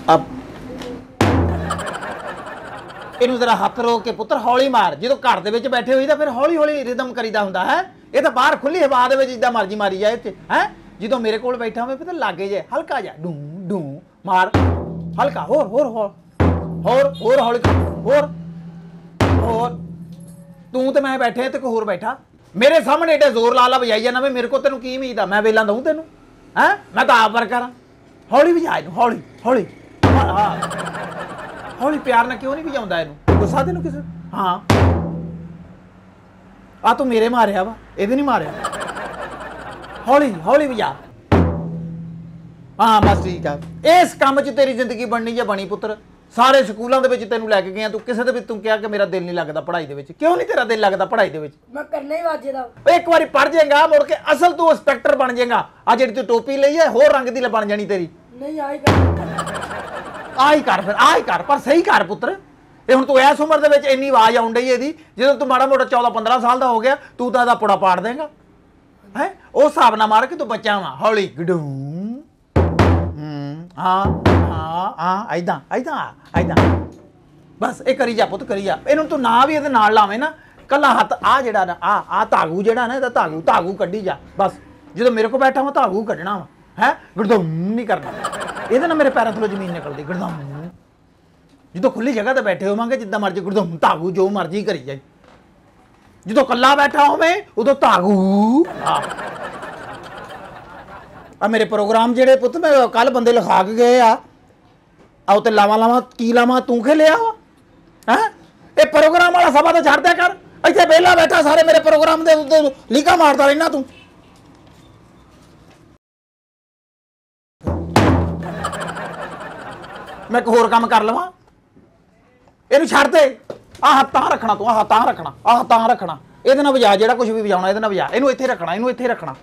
अब ਇਹਨੂੰ ਜ਼ਰਾ ਹੱਥ ਰੋਕ ਕੇ ਪੁੱਤਰ ਹੌਲੀ ਮਾਰ। ਜਦੋਂ ਘਰ ਦੇ ਵਿੱਚ ਬੈਠੇ ਹੋਈ ਤਾਂ ਫਿਰ ਹੌਲੀ ਹੌਲੀ ਰਿਦਮ ਕਰੀਦਾ ਹੁੰਦਾ ਹੈ। ਇਹ ਤਾਂ ਬਾਹਰ ਖੁੱਲੀ ਹਵਾ ਦੇ ਵਿੱਚ ਜਿੱਦਾਂ ਮਰਜ਼ੀ ਮਾਰੀ ਜਾਏ ਇੱਥੇ ਹੈ। ਜਦੋਂ ਮੇਰੇ ਕੋਲ ਬੈਠਾ ਹੋਵੇ ਫਿਰ ਲਾਗੇ ਜੇ ਹਲਕਾ ਜਿਹਾ ਡੂੰ ਡੂੰ ਮਾਰ ਹਲਕਾ ਹੋਰ ਹੋਰ ਹੋਰ ਹੋਰ ਹੋਰ ਹੌਲੀ ਹੋਰ ਹੋਰ। ਤੂੰ ਤੇ ਮੈਂ ਬੈਠੇ ਤੇ ਕੋਈ ਹੋਰ ਬੈਠਾ ਮੇਰੇ ਸਾਹਮਣੇ ਏਡਾ ਜ਼ੋਰ ਲਾ ਲਾ ਵਜਾਈ ਜਾਣਾ ਵੇ। ਮੇਰੇ ਕੋਲ ਤੈਨੂੰ ਕੀ ਉਮੀਦ ਆ? ਮੈਂ ਵੇਲਾਂ ਦਊਂ ਤੈਨੂੰ ਹੈ? ਮੈਂ ਤਾਂ ਆਪ ਵਰਕਰ ਹਾਂ। ਹੌਲੀ ਵਜਾ ਇਹਨੂੰ ਹੌਲੀ ਹੌਲੀ ਹੌਲੀ ਪਿਆਰ ਨਾਲ ਕਿਉਂ ਨਹੀਂ ਵਜਾਉਂਦਾ ਇਹਨੂੰ? ਗੁੱਸਾ ਤੈਨੂੰ ਕਿਸੇ? ਹਾਂ ਆ ਤੂੰ ਮੇਰੇ ਮਾਰਿਆ ਵਾ ਇਹਦੇ ਨਹੀਂ ਮਾਰਿਆ। ਹੌਲੀ ਹੌਲੀ ਵਜਾ। ਹਾਂ ਬਸ ਠੀਕ ਆ। ਇਸ ਕੰਮ 'ਚ ਤੇਰੀ ਜ਼ਿੰਦਗੀ ਬਣਨੀ ਜਾਂ ਬਣੀ ਪੁੱਤਰ। ਸਾਰੇ ਸਕੂਲਾਂ ਦੇ ਵਿੱਚ ਤੈਨੂੰ ਲੈ ਕੇ ਗਿਆ ਤੂੰ ਕਿਸੇ ਦੇ ਵਿੱਚ ਤੂੰ ਕਿਹਾ ਕਿ ਮੇਰਾ ਦਿਲ ਨਹੀਂ ਲੱਗਦਾ ਪੜ੍ਹਾਈ ਦੇ ਵਿੱਚ। ਕਿਉਂ ਨਹੀਂ ਤੇਰਾ ਦਿਲ ਲੱਗਦਾ ਪੜ੍ਹਾਈ ਦੇ ਵਿੱਚ? ਮੈਂ ਕਰਨਾ ਹੀ ਵਾਜੇ ਦਾ। ਇੱਕ ਵਾਰੀ ਪੜ੍ਹ ਜਾਏਗਾ ਮੁੜ ਕੇ ਅਸਲ ਤੂੰ ਇੰਸਪੈਕਟਰ ਬਣ ਜਾਏਗਾ। ਆ ਜਿਹੜੀ ਤੂੰ ਟੋਪੀ ਲਈ ਹੈ ਹੋਰ ਰੰਗ ਦੀ ਬਣ ਜਾਣੀ ਤੇਰੀ। ਨਹੀਂ ਆਈ ਕਰ ਆਹੀ ਕਰ ਫਿਰ ਆਹੀ ਕਰ ਪਰ ਸਹੀ ਕਰ ਪੁੱਤਰ। ਇਹ ਹੁਣ ਤੂੰ ਇਸ ਉਮਰ ਦੇ ਵਿੱਚ ਇੰਨੀ ਆਵਾਜ਼ ਆਉਣ ਡਈ ਇਹਦੀ। ਜਦੋਂ ਤੂੰ ਮਾੜਾ ਮੋਟਾ 14-15 ਸਾਲ ਦਾ ਹੋ ਗਿਆ ਤੂੰ ਤਾਂ ਇਹਦਾ ਪੁੜਾ ਪਾੜ ਦੇਂਗਾ ਹੈ। ਉਹ ਹਿਸਾਬ ਨਾਲ ਮਾਰ ਕੇ ਤੂੰ ਬੱਚਾ ਵਾ ਹੌਲੀ ਗਡੂ। ਹਾਂ ਹਾਂ ਹਾਂ ਐਦਾਂ ਐਦਾਂ ਐਦਾਂ ਬਸ ਇਹ ਕਰੀ ਜਾ ਪੁੱਤ ਕਰੀ ਜਾ। ਇਹਨੂੰ ਤੂੰ ਨਾ ਵੀ ਇਹਦੇ ਨਾਲ ਲਾਵੇਂ ਨਾ ਕੱਲਾ ਹੱਥ ਆ ਜਿਹੜਾ ਨਾ ਆ ਧਾਗੂ ਜਿਹੜਾ ਨਾ ਇਹਦਾ ਧਾਗੂ ਕੱਢੀ ਜਾ ਬਸ। ਜਦੋਂ ਮੇਰੇ ਕੋਲ ਬੈਠਾ ਵਾ ਧਾਗੂ ਕੱਢਣਾ ਵਾ ਹੈ। ਗੜਦਮ ਨਹੀਂ ਕਰਨਾ ਇਹਦੇ ਨਾਲ ਮੇਰੇ ਪੈਰਾਂ ਥੱਲੋਂ ਜ਼ਮੀਨ ਨਿਕਲਦੀ ਗੜਦਮ। ਜਦੋਂ ਖੁੱਲੀ ਜਗ੍ਹਾ ਤੇ ਬੈਠੇ ਹੋਵਾਂਗੇ ਜਿੱਦਾਂ ਮਰਜ਼ੀ ਗੜਦਮ ਧਾਗੂ ਜੋ ਮਰਜ਼ੀ ਕਰੀ ਜਾਏ। ਜਦੋਂ ਕੱਲਾ ਬੈਠਾ ਹੋਵੇ ਉਦੋਂ ਧਾਗੂ। ਆ ਮੇਰੇ ਪ੍ਰੋਗਰਾਮ ਜਿਹੜੇ ਪੁੱਤ ਮੈਂ ਕੱਲ ਬੰਦੇ ਲਿਖਾ ਕੇ ਗਏ ਆ ਉੱਤੇ ਲਾਵਾਂ ਕੀ ਲਾਵਾਂ ਤੂੰ ਖੇ ਲਿਆ ਵਾ ਹੈ। ਇਹ ਪ੍ਰੋਗਰਾਮ ਵਾਲਾ ਸਭਾ ਤਾਂ ਛੱਡ ਦਿਆ ਕਰ। ਇੱਥੇ ਵਿਹਲਾ ਬੈਠਾ ਸਾਰੇ ਮੇਰੇ ਪ੍ਰੋਗਰਾਮ ਦੇ ਉੱਤੇ ਲੀਕਾਂ ਮਾਰਦਾ ਰਹਿਣਾ ਤੂੰ। ਮੈਂ ਇੱਕ ਹੋਰ ਕੰਮ ਕਰ ਲਵਾਂ ਇਹਨੂੰ ਛੱਡ ਦੇ। ਆਹ ਤਾਂ ਰੱਖਣਾ ਤੂੰ ਆਹ ਤਾਂ ਰੱਖਣਾ ਆਹ ਤਾਂ ਰੱਖਣਾ। ਇਹਦੇ ਨਾਲ ਵਜਾ ਜਿਹੜਾ ਕੁਝ ਵੀ ਵਜਾਉਣਾ ਇਹਦੇ ਨਾਲ ਵਜਾ। ਇਹਨੂੰ ਇੱਥੇ ਰੱਖਣਾ ਇਹਨੂੰ ਇੱਥੇ ਰੱਖਣਾ।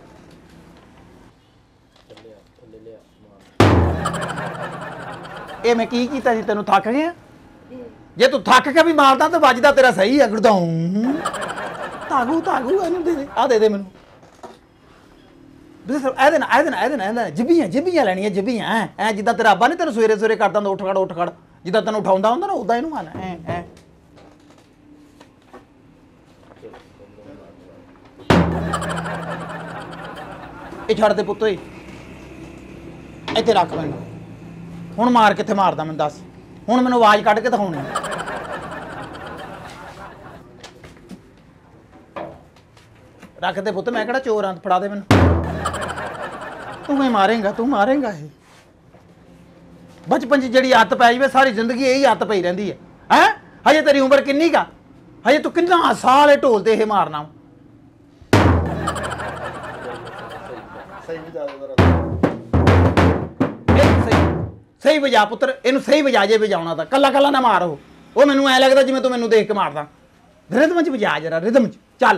ਇਹ ਮੈਂ ਕੀ ਕੀਤਾ ਜੀ? ਤੈਨੂੰ ਥੱਕ ਗਿਆ? ਜੇ ਤੂੰ ਥੱਕ ਕੇ ਵੀ ਮਾਰਦਾ ਤਾਂ ਵੱਜਦਾ ਤੇਰਾ ਸਹੀ ਹੈ। ਗੜਦਾਉਂ ਧਾਗੂ ਧਾਗੂ ਇਹਨੂੰ ਦੇ ਦੇ ਆ ਦੇ ਦੇ ਮੈਨੂੰ। ਇਹਦੇ ਨਾਲ ਜਿੱਬੀਆਂ ਲੈਣੀਆਂ ਜਿੱਬੀਆਂ ਐ ਜਿੱਦਾਂ ਤੇਰਾ ਅੱਬਾ ਨੀ ਤੈਨੂੰ ਸਵੇਰੇ ਸਵੇਰੇ ਕਰਦਾ ਹੁੰਦਾ ਉੱਠ ਖੜ ਜਿੱਦਾਂ ਤੈਨੂੰ ਉਠਾਉਂਦਾ ਹੁੰਦਾ ਨਾ ਉਦਾਂ ਇਹਨੂੰ ਮਾਰਨਾ ਐ। ਇਹ ਛੱਡ ਦੇ ਪੁੱਤ ਓਏ ਇੱਥੇ ਰੱਖ ਮੈਨੂੰ। ਹੁਣ ਮਾਰ ਕਿੱਥੇ ਮਾਰਦਾ ਮੈਨੂੰ ਦੱਸ। ਹੁਣ ਮੈਨੂੰ ਆਵਾਜ਼ ਕੱਢ ਕੇ ਦਿਖਾਉਣੀ। ਰੱਖ ਦੇ ਪੁੱਤ ਮੈਂ ਕਿਹੜਾ ਚੋਰ ਆਂ? ਫੜਾ ਦੇ ਮੈਨੂੰ। ਤੂੰ ਹੀ ਮਾਰੇਂਗਾ ਤੂੰ ਮਾਰੇਂਗਾ। ਇਹ ਬਚਪਨ 'ਚ ਜਿਹੜੀ ਆਦਤ ਪੈ ਜਾਵੇ ਸਾਰੀ ਜ਼ਿੰਦਗੀ ਇਹੀ ਆਦਤ ਪਈ ਰਹਿੰਦੀ ਹੈ। ਹਜੇ ਤੇਰੀ ਉਮਰ ਕਿੰਨੀ ਕਾ? ਹਜੇ ਤੂੰ ਕਿੰਨਾ ਸਾਲ ਇਹ ਢੋਲ ਤੇ ਇਹ ਮਾਰਨਾ? ਸਹੀ ਵਜਾ ਪੁੱਤਰ ਇਹਨੂੰ ਸਹੀ ਵਜਾ ਜੇ ਵਜਾਉਣਾ ਤਾਂ ਕੱਲਾ ਕੱਲਾ ਨਾ ਮਾਰ। ਉਹ ਮੈਨੂੰ ਐ ਲੱਗਦਾ ਜਿਵੇਂ ਤੂੰ ਮੈਨੂੰ ਦੇਖ ਕੇ ਮਾਰਦਾ। ਰਿਦਮ 'ਚ ਵਜਾ ਜਰਾ ਰਿਦਮ 'ਚ ਚੱਲ।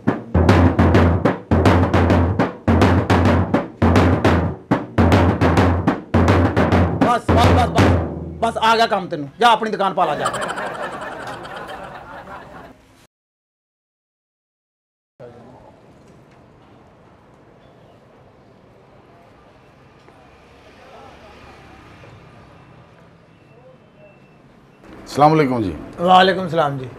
ਬਸ ਬਸ ਬਸ ਬਸ ਬਸ ਆ ਗਿਆ ਕੰਮ ਤੈਨੂੰ। ਜਾ ਆਪਣੀ ਦੁਕਾਨ ਪਾ ਲਾ ਜਾ। अस्सलाम वालेकुम जी। वालेकुम सलाम जी।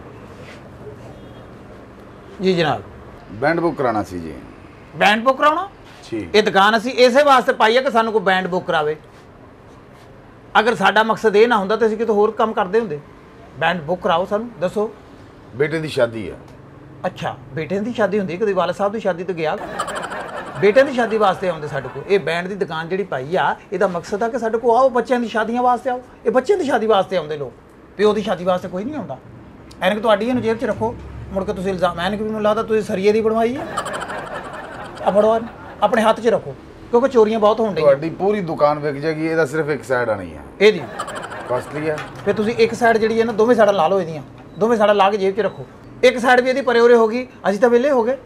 जी जनाब बैंड बुक कराना सी जी। बैंड बुक कराना जी। ये दुकान असी इसे वास्ते पाई है कि सानू कोई बैंड बुक करावे। अगर साडा मकसद ये ना होंदा तो असीं कितों होर काम करदे हुंदे। बैंड बुक कराओ सानू दसो। बेटे दी शादी है। अच्छा बेटे दी शादी हुंदी कदी वाले साहब दी शादी तो गया बेटे दी शादी वास्ते आउंदे साडे कोल। ये बैंड दी दुकान जिहड़ी पाई आ इहदा मकसद है कि साडे कोल आओ बच्चों दी शादियां वास्ते आओ। ये बच्चों दी शादी वास्ते आउंदे लोग। प्यो की शादी वास्ते कोई नहीं आता। एनक तुहाडी इहनूं जेब च रखो मुड़ के तुसीं इल्जाम एनक भी मैनूं लगदा तुसीं सरिये दी बनवाई है। आ फड़ो अपने हाथ च रखो क्योंकि चोरियां बहुत होण डईयां। तुहाडी पूरी दुकान विक जाएगी इहदा सिर्फ एक साइड आनी है। इहदी कॉस्टली है। फिर तुसीं एक साइड जिहड़ी है ना दोवें साइडां ला लो इहदियां दोवें साइडां ला के जेब च रखो। एक साइड भी इहदी परे उरे होगी असीं तां विहले हो गए।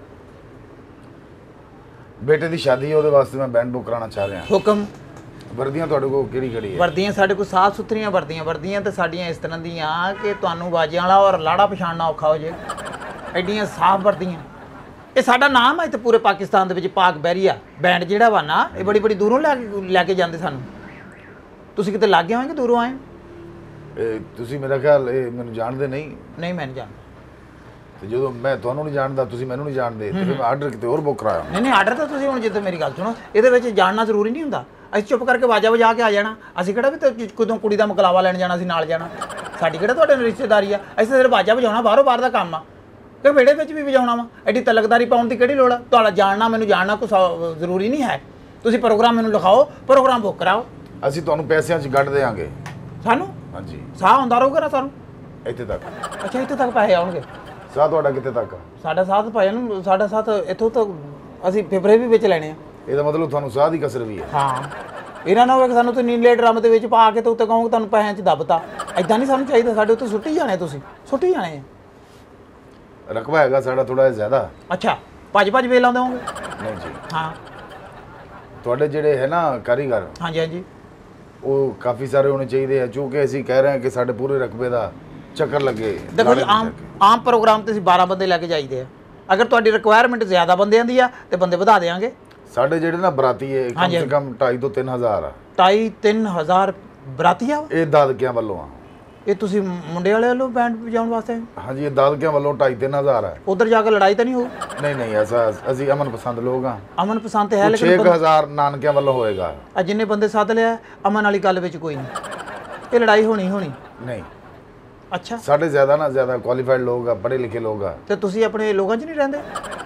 बेटे दी शादी है उहदे वास्ते मैं बैंड बुक कराना चाह रहा। हुक्म। वर्दियां तुहाडे कोल किहड़ी-किहड़ी है? वर्दियां साडे कोल साफ सुथरियां वर्दियां ते साडियां इस तरह दियां कि तुहानूं बाजियां वाला और लाड़ा पछाणना औखा हो जाए। एडियां साफ वर्दियां। ये साडा नाम है इत्थे पूरे पाकिस्तान दे विच पाक बैरिया बैंड जिहड़ा वा ना ये बड़ी बड़ी दूरों लैके जांदे सानूं। ਤੁਸੀਂ ਕਿਤੇ ਲੱਗ ਗਏ ਹੋ ਕਿ ਦੂਰੋਂ ਆਏ ਹੋ? ਇਹ ਤੁਸੀਂ ਮੇਰਾ ਖਿਆਲ ਇਹ ਮੈਨੂੰ ਜਾਣਦੇ ਨਹੀਂ, ਨਹੀਂ ਮੈਂ ਨਹੀਂ ਜਾਣਦਾ। ਤੇ ਜਦੋਂ ਮੈਂ ਤੁਹਾਨੂੰ ਨਹੀਂ ਜਾਣਦਾ ਤੁਸੀਂ ਮੈਨੂੰ ਨਹੀਂ ਜਾਣਦੇ ਤੇ ਫਿਰ ਮੈਂ ਆਰਡਰ ਕਿਤੇ ਹੋਰ ਬੁੱਕ ਕਰਾਇਆ। ਨਹੀਂ ਆਰਡਰ ਤਾਂ ਤੁਸੀਂ ਹੁਣ ਜਿੱਦਾਂ ਮੇਰੀ ਗੱਲ ਸੁਣੋ, ਇਹਦੇ ਵਿੱਚ ਜਾਣਨਾ ਜ਼ਰੂਰੀ ਨਹੀਂ ਹੁੰਦਾ। ਅਸੀਂ ਚੁੱਪ ਕਰਕੇ ਆਵਾਜ਼ਾਂ ਵਜਾ ਕੇ ਆ ਜਾਣਾ। ਅਸੀਂ ਕਿਹੜਾ ਵੀ ਤੇ ਕਦੋਂ ਕੁੜੀ ਦਾ ਮੁਕਲਾਵਾ ਲੈਣ ਜਾਣਾ, ਅਸੀਂ ਨਾਲ ਜਾਣਾ। ਸਾਡੀ ਕਿਹੜਾ ਤੁਹਾਡੇ ਨਾਲ ਰਿਸ਼ਤੇਦਾਰੀ ਆ? ਅਸੀਂ ਤਾਂ ਸਿਰਫ ਆਵਾਜ਼ਾਂ ਵਜਾਉਣਾ, ਬਾਹਰੋਂ ਬਾਹਰ ਦਾ ਕੰਮ ਆ ਕਿ ਵਿਹੜੇ ਵਿੱਚ ਵੀ ਵਜਾਉਣਾ ਵਾ। ਐਡੀ ਤਲਕਦਾਰੀ ਪਾਉਣ ਦੀ ਕਿਹੜੀ ਲੋੜ ਆ? ਤੁਹਾਡਾ ਜਾਣਨਾ ਮੈਨੂੰ ਜਾਣਨਾ ਕੋਈ ਜ਼ਰੂਰੀ ਨਹੀਂ ਹੈ। ਤੁਸੀਂ ਪ੍ਰੋਗਰਾਮ ਮੈਨੂੰ ਲਿਖਾਓ, ਪ੍ਰੋਗਰਾਮ ਬੁੱਕ ਕਰਾਓ। ਅਸੀਂ ਤੁਹਾਨੂੰ ਪੈਸਿਆਂ 'ਚ ਗੱਡ ਦੇਵਾਂਗੇ। ਸਾਨੂੰ ਹਾਂਜੀ, ਸਾਹ ਆਉਂਦਾ ਰਹੂਗਾ ਨਾ ਸਾਨੂੰ? ਇੱਥੇ ਤੱਕ। ਅੱਛਾ, ਇੱਥੇ ਤੱਕ ਪੈਸੇ ਆਉਣਗੇ? ਸਾਹ ਤੁਹਾਡਾ ਕਿੱਥੇ ਤੱਕ ਆ? ਸਾਡਾ ਸਾਥ ਭਾਈ ਨੂੰ, ਸਾਡਾ ਸਾਥ ਇੱਥੋਂ ਤੱਕ ਅਸੀਂ ਫੇਫੜੇ ਵੀ ਵਿੱਚ ਲੈਣੇ ਆ। ਇਹਦਾ ਮਤਲਬ ਤੁਹਾਨੂੰ ਸਾਹ ਦੀ ਕਸਰ ਵੀ ਹੈ। ਹਾਂ, ਇਹਨਾਂ ਨਾ ਹੋਵੇ ਕਿ ਸਾਨੂੰ ਤੁਸੀਂ ਨੀਲੇ ਡਰਮ ਦੇ ਵਿੱਚ ਪਾ ਕੇ ਤੇ ਉੱਤੇ ਕਹੋਗੇ ਤੁਹਾਨੂੰ ਪੈਸਿਆਂ 'ਚ ਦੱਬਤਾ। ਐਦਾਂ ਨਹੀਂ ਸਾਨੂੰ ਚਾਹੀਦਾ। ਸਾਡੇ ਉੱਤੇ ਸੁੱਟੀ ਜਾਣੇ, ਤੁਸੀਂ ਸੁੱਟੀ ਜਾਣੇ ਆ। ਰਕਬਾ ਹੈਗਾ ਸਾਡਾ ਥੋੜਾ ਜਿਹਾ ਜ਼ਿਆਦਾ। ਅੱਛਾ, ਭੱਜ ਵੇਚ ਲਾਉਂਦੇ ਹੋਗੇ? ਨਹੀਂ ਜੀ, ਹਾਂ। ਤੁਹਾਡੇ ਜਿਹੜੇ ਹੈ ਨਾ ਕਾਰੀਗਰ, ਹਾਂਜੀ ਹਾਂਜੀ, ਉਹ ਕਾਫੀ ਸਾਰੇ ਹੋਣੇ ਚਾਹੀਦੇ ਆ, ਕਿਉਂਕਿ ਅਸੀਂ ਕਹਿ ਰਹੇ ਹਾਂ ਕਿ ਸਾਡੇ ਪੂਰੇ ਰਕਬੇ ਦਾ ਚੱਕਰ ਲੱਗੇ। ਦੇਖੋ ਜੀ, ਆਮ ਪ੍ਰੋਗਰਾਮ ਤੇ ਅਸੀਂ 12 ਬੰਦੇ ਲੈ ਕੇ ਜਾਈਦੇ ਆ। ਅਗਰ ਤੁਹਾਡੀ ਰਿਕੁਆਇਰਮੈਂਟ ਜ਼ਿਆਦਾ ਬੰਦਿਆਂ ਦੀ ਆ ਤੇ ਬੰਦੇ ਵਧਾ ਦੇਵਾਂਗੇ। ਸਾਡੇ ਜਿਹੜੇ ਨਾ ਬਰਾਤੀ ਹੈ ਕਮ ਸੇ ਕਮ 2.5 ਤੋਂ 3,000 ਆ। 2,500-3,000 ਬਰਾਤੀਆ? ਇਹ ਦਾਦਕਿਆਂ ਵੱਲੋਂ ਆ। ਇਹ ਤੁਸੀਂ ਮੁੰਡੇ ਵਾਲੇ ਵੱਲੋਂ ਬੈਂਡ ਵਜਾਉਣ ਵਾਸਤੇ? ਹਾਂਜੀ, ਇਹ ਦਾਦਕਿਆਂ ਵੱਲੋਂ 2.5-3,000 ਹੈ। ਉਧਰ ਜਾ ਕੇ ਲੜਾਈ ਤਾਂ ਨਹੀਂ ਹੋਊ? ਨਹੀਂ ਐਸਾ, ਅਸੀਂ ਅਮਨ ਪਸੰਦ ਲੋਕ ਆ। ਅਮਨ ਪਸੰਦ ਤੇ ਹੈ, ਲੇਕਿਨ 6,000 ਨਾਨਕਿਆਂ ਵੱਲੋਂ ਹੋਏਗਾ। ਆ ਜਿੰਨੇ ਬੰਦੇ ਸੱਦ ਲਿਆ, ਅਮਨ ਵਾਲੀ ਗੱਲ ਵਿੱਚ ਕੋਈ ਨਹੀਂ। ਇਹ ਲੜਾਈ ਹੋਣੀ ਨਹੀਂ। ਅੱਛਾ, ਸਾਡੇ ਜ਼ਿਆਦਾ ਕੁਆਲੀਫਾਈਡ ਲੋਕ ਆ, ਪੜ੍ਹੇ ਲਿਖੇ ਲੋਕ ਆ। ਤੇ ਤੁਸੀਂ ਆਪਣੇ ਲੋਕਾਂ 'ਚ ਨਹੀਂ ਰਹਿੰਦੇ?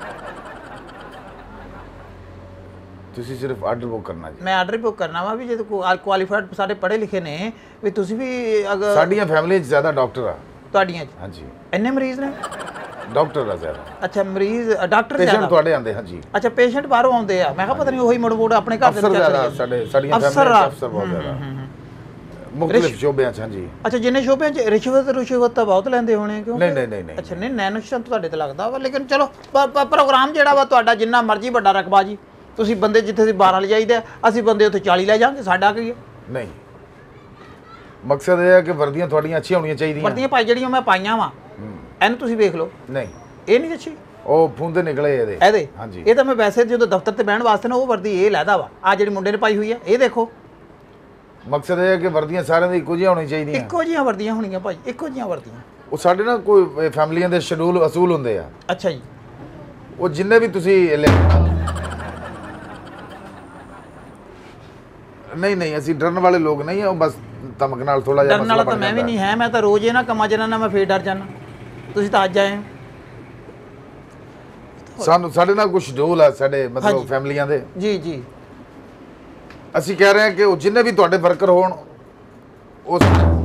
ਤੁਸੀਂ ਸਿਰਫ ਆਰਡਰ ਬੁੱਕ ਕਰਨਾ ਜੀ। ਮੈਂ ਆਰਡਰ ਬੁੱਕ ਕਰਨਾ ਵਾ ਵੀ ਜੇ ਕੁਆਲੀਫਾਈਡ ਸਾਡੇ ਪੜ੍ਹੇ ਲਿਖੇ ਨੇ ਵੀ ਤੁਸੀਂ ਵੀ ਅਗਰ ਸਾਡੀਆਂ ਫੈਮਿਲੀ 'ਚ ਜ਼ਿਆਦਾ ਡਾਕਟਰ ਆ। ਤੁਹਾਡੀਆਂ 'ਚ? ਹਾਂਜੀ, ਇੰਨੇ ਮਰੀਜ਼ ਨੇ? ਡਾਕਟਰ ਆ ਜ਼ਿਆਦਾ। ਅੱਛਾ, ਮਰੀਜ਼ ਡਾਕਟਰ ਪੇਸ਼ੈਂਟ ਜ਼ਿਆਦਾ ਤੁਹਾਡੇ ਆਂਦੇ? ਹਾਂਜੀ। ਅੱਛਾ, ਪੇਸ਼ੈਂਟ ਬਾਹਰੋਂ ਆਉਂਦੇ ਆ। ਮੈਂ ਕਿਹਾ ਪਤਾ ਨਹੀਂ ਉਹੀ ਮੁੜ ਆਪਣੇ ਘਰ ਦੇ ਅਫਸਰ ਜ਼ਿਆਦਾ ਸਾਡੀਆਂ ਫੈਮਿਲੀ 'ਚ ਅਫਸਰ ਬਹੁਤ ਜ਼ਿਆਦਾ ਮੁਖਤਲਿਫ ਸ਼ੋਬਿਆਂ 'ਚ। ਹਾਂਜੀ। ਅੱਛਾ, ਜਿੰਨੇ ਸ਼ੋਬਿਆਂ 'ਚ ਰਿਸ਼ਵਤ ਤਾਂ ਬਹੁਤ ਲੈਂਦੇ ਹੋਣੇ ਕਿਉਂ? ਨਹੀਂ। ਅੱਛਾ, ਨਹੀਂ ਨੈਨੋਸ਼ਨ ਤੁਹਾਡੇ ਤੇ ਲੱਗਦਾ ਵਾ, ਲੇਕਿਨ ਚਲੋ ਪ੍ਰੋਗਰਾਮ ਜਿਹੜਾ ਵਾ ਤੁਹਾਡਾ ਜਿੰਨਾ ਮਰਜ਼ੀ ਵੱਡਾ ਰਕਬਾ ਜੀ, ਤੁਸੀਂ ਬੰਦੇ ਜਿੱਥੇ ਅਸੀਂ 12 ਲਿਜਾਈਦੇ, ਅਸੀਂ ਬੰਦੇ ਉੱਥੇ 40 ਲੈ ਜਾਵਾਂਗੇ। ਸਾਡਾ ਕੀ ਹੈ? ਨਹੀਂ, ਮਕਸਦ ਇਹ ਹੈ ਕਿ ਵਰਦੀਆਂ ਤੁਹਾਡੀਆਂ ਅੱਛੀਆਂ ਹੋਣੀਆਂ ਚਾਹੀਦੀਆਂ। ਵਰਦੀਆਂ ਭਾਈ ਜਿਹੜੀਆਂ ਮੈਂ ਪਾਈਆਂ ਵਾ, ਇਹਨੂੰ ਤੁਸੀਂ ਵੇਖ ਲਓ। ਨਹੀਂ, ਇਹ ਨਹੀਂ ਅੱਛੀ। ਉਹ ਫੁੰਦੇ ਨਿਕਲੇ ਇਹਦੇ। ਹਾਂਜੀ, ਇਹ ਤਾਂ ਮੈਂ ਵੈਸੇ ਜਦੋਂ ਦਫ਼ਤਰ ਤੇ ਬਹਿਣ ਵਾਸਤੇ ਨਾ ਉਹ ਵਰਦੀ ਇਹ ਲੈਦਾ ਵਾ। ਆ ਜਿਹੜੀ ਮੁੰਡੇ ਨੇ ਪਾਈ ਹੋਈ ਆ, ਇਹ ਦੇਖੋ। ਮਕਸਦ ਇਹ ਹੈ ਕਿ ਵਰਦੀਆਂ ਸਾਰਿਆਂ ਦੀ ਇੱਕੋ ਜਿਹੀਆਂ ਹੋਣੀਆਂ ਚਾਹੀਦੀਆਂ। ਇੱਕੋ ਜਿਹੀਆਂ ਵਰਦੀਆਂ ਹੋਣੀਆਂ ਭਾਈ, ਇੱਕੋ ਜਿਹੀਆਂ ਵਰਦੀਆਂ। ਉਹ ਸਾਡੇ ਨਾ ਕੋਈ ਫੈਮਲੀਆਂ ਦੇ ਸ਼ਡਿਊਲ ਅਸੂਲ ਹੁੰਦੇ ਆ। ਅੱਛਾ ਜੀ। ਉਹ ਜਿੰਨੇ ਵੀ ਤੁਸੀਂ ਨਹੀਂ ਅਸੀਂ ਡਰਨ ਵਾਲੇ ਲੋਕ ਨਹੀਂ ਆ। ਉਹ ਬਸ ਧਮਕ ਨਾਲ ਥੋੜਾ ਜਿਹਾ ਡਰਨ ਵਾਲਾ ਤਾਂ ਮੈਂ ਵੀ ਨਹੀਂ ਹੈ। ਮੈਂ ਤਾਂ ਰੋਜ਼ ਇਹ ਨਾ ਕੰਮਾਂ 'ਚ ਨਾ ਮੈਂ ਫੇਰ ਡਰ ਜਾਣਾ। ਤੁਸੀਂ ਤਾਂ ਅੱਜ ਆਏ ਹੋ। ਸਾਡੇ ਨਾਲ ਕੁਝ ਸ਼ਡਿਊਲ ਆ ਸਾਡੇ ਮਤਲਬ ਫੈਮਲੀਆਂ ਦੇ। ਜੀ। ਅਸੀਂ ਕਹਿ ਰਹੇ ਹਾਂ ਕਿ ਉਹ ਜਿੰਨੇ ਵੀ ਤੁਹਾਡੇ ਵਰਕਰ ਹੋਣ ਉਸ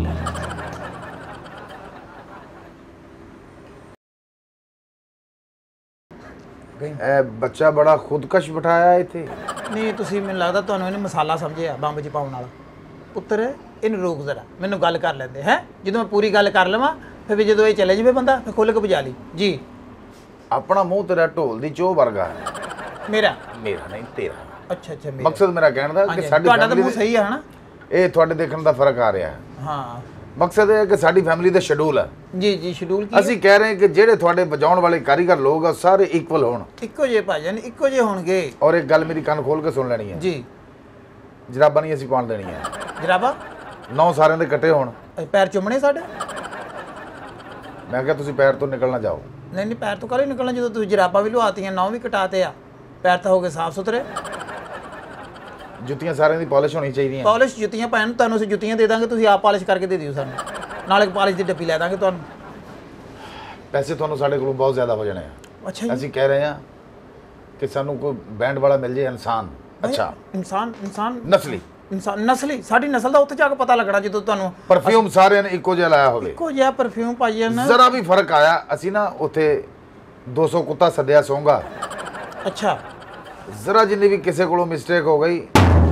ਇਹ ਬੱਚਾ ਬੜਾ ਖੁਦਕਸ਼ ਬਿਠਾਇਆ ਇੱਥੇ। ਨਹੀਂ, ਤੁਸੀਂ ਮੈਨੂੰ ਲੱਗਦਾ ਤੁਹਾਨੂੰ ਇਹਨੇ ਮਸਾਲਾ ਸਮਝਿਆ ਬੰਬ 'ਚ ਪਾਉਣ ਵਾਲਾ। ਪੁੱਤਰ ਇਹਨੂੰ ਰੋਕ ਜ਼ਰਾ, ਮੈਨੂੰ ਗੱਲ ਕਰ ਲੈਂਦੇ ਹੈ। ਜਦੋਂ ਮੈਂ ਪੂਰੀ ਗੱਲ ਕਰ ਲਵਾਂ ਫਿਰ ਵੀ ਜਦੋਂ ਇਹ ਚਲੇ ਜਾਵੇ ਬੰਦਾ ਫਿਰ ਖੁੱਲ੍ਹ ਕੇ ਵਜਾ ਲਈ ਜੀ। ਆਪਣਾ ਮੂੰਹ ਤੇਰਾ ਢੋਲ ਦੀ ਚੋਹ ਵਰਗਾ। ਮੇਰਾ ਨਹੀਂ ਤੇਰਾ। ਅੱਛਾ, ਮਕਸਦ ਮੇਰਾ ਕਹਿਣ ਦਾ ਕਿ ਸਾਡੀ ਤੁਹਾਡਾ ਤਾਂ ਮੂੰਹ ਸਹੀ ਆ ਹਨਾ। ਇਹ ਤੁਹਾਡੇ ਦੇਖਣ ਦਾ ਫਰਕ ਆ ਰਿਹਾ ਹੈ। ਹਾਂ, ਮਕਸਦ ਇਹ ਹੈ ਕਿ ਸਾਡੀ ਫੈਮਿਲੀ ਦਾ ਸ਼ਡਿਊਲ ਹੈ। ਜੀ ਸ਼ਡਿਊਲ ਕੀ? ਅਸੀਂ ਕਹਿ ਰਹੇ ਹਾਂ ਕਿ ਜਿਹੜੇ ਤੁਹਾਡੇ ਵਜਾਉਣ ਵਾਲੇ ਕਾਰੀਗਰ ਲੋਕ ਆ ਸਾਰੇ ਇਕੁਅਲ ਹੋਣ। ਇੱਕੋ ਜਿਹੇ ਭਾਜਨ, ਇੱਕੋ ਜਿਹੇ ਹੋਣਗੇ। ਔਰ ਇੱਕ ਗੱਲ ਮੇਰੀ ਕੰਨ ਖੋਲ ਕੇ ਸੁਣ ਲੈਣੀ ਹੈ ਜੀ। ਜਰਾਬਾਂ ਨਹੀਂ ਅਸੀਂ ਪਾਉਣ ਦੇਣੀਆਂ। ਜਰਾਬਾਂ 9 ਸਾਰਿਆਂ ਦੇ ਇਕੱਠੇ ਹੋਣ। ਪੈਰ ਚੁੰਮਣੇ ਸਾਡੇ? ਮੈਂ ਕਿਹਾ ਤੁਸੀਂ ਪੈਰ ਤੋਂ ਨਿਕਲ ਨਾ ਜਾਓ। ਨਹੀਂ ਪੈਰ ਤੋਂ ਕਾਹਲੀ ਨਿਕਲਣਾ ਜਦੋਂ ਤੁਸੀਂ ਜਰਾਬਾਂ ਵੀ ਲਵਾਤੀਆਂ, 9 ਵੀ ਕਟਾਤੇ ਆ, ਪੈਰ ਤਾਂ ਹੋ ਗਏ ਸਾਫ ਸੁਥਰੇ। ਜੁੱਤੀਆਂ ਸਾਰਿਆਂ ਦੀ ਪਾਲਿਸ਼ ਹੋਣੀ ਚਾਹੀਦੀਆਂ। ਪਾਲਿਸ਼ ਜੁੱਤੀਆਂ ਪਾਣ ਨੂੰ ਤੁਹਾਨੂੰ ਅਸੀਂ ਜੁੱਤੀਆਂ ਦੇ ਦਾਂਗੇ, ਤੁਸੀਂ ਆਪ ਪਾਲਿਸ਼ ਕਰਕੇ ਦੇ ਦਿਓ ਸਾਨੂੰ। ਨਾਲ ਇੱਕ ਪਾਲਿਸ਼ ਦੀ ਡੱਬੀ ਲੈ ਦਾਂਗੇ ਤੁਹਾਨੂੰ। ਪੈਸੇ ਤੁਹਾਨੂੰ ਸਾਡੇ ਕੋਲੋਂ ਬਹੁਤ ਜ਼ਿਆਦਾ ਹੋ ਜਾਣੇ ਆ। ਅੱਛਾ ਜੀ। ਅਸੀਂ ਕਹਿ ਰਹੇ ਹਾਂ ਕਿ ਸਾਨੂੰ ਕੋਈ ਬੈਂਡ ਵਾਲਾ ਮਿਲ ਜੇ ਇਨਸਾਨ। ਅੱਛਾ, ਇਨਸਾਨ ਨਸਲੀ ਨਸਲੀ ਸਾਡੀ ਨਸਲ ਦਾ ਉੱਥੇ ਜਾ ਕੇ ਪਤਾ ਲੱਗਣਾ ਜਦੋਂ ਤੁਹਾਨੂੰ ਪਰਫਿਊਮ ਸਾਰਿਆਂ ਨੇ ਇੱਕੋ ਜਿਹਾ ਲਾਇਆ ਹੋਵੇ। ਇੱਕੋ ਜਿਹਾ ਪਰਫਿਊਮ ਪਾਈਏ ਨਾ। ਜ਼ਰਾ ਵੀ ਫਰਕ ਆਇਆ ਅਸੀਂ ਨਾ ਉੱਥੇ 200 ਕੁੱਤਾ ਸੱਦਿਆ ਸੌਂਗਾ। ਅੱਛਾ, ਜ਼ਰਾ ਜਿੰਨੀ ਵੀ ਕਿਸੇ ਕੋਲੋਂ ਮਿਸਟੇਕ ਹੋ ਗਈ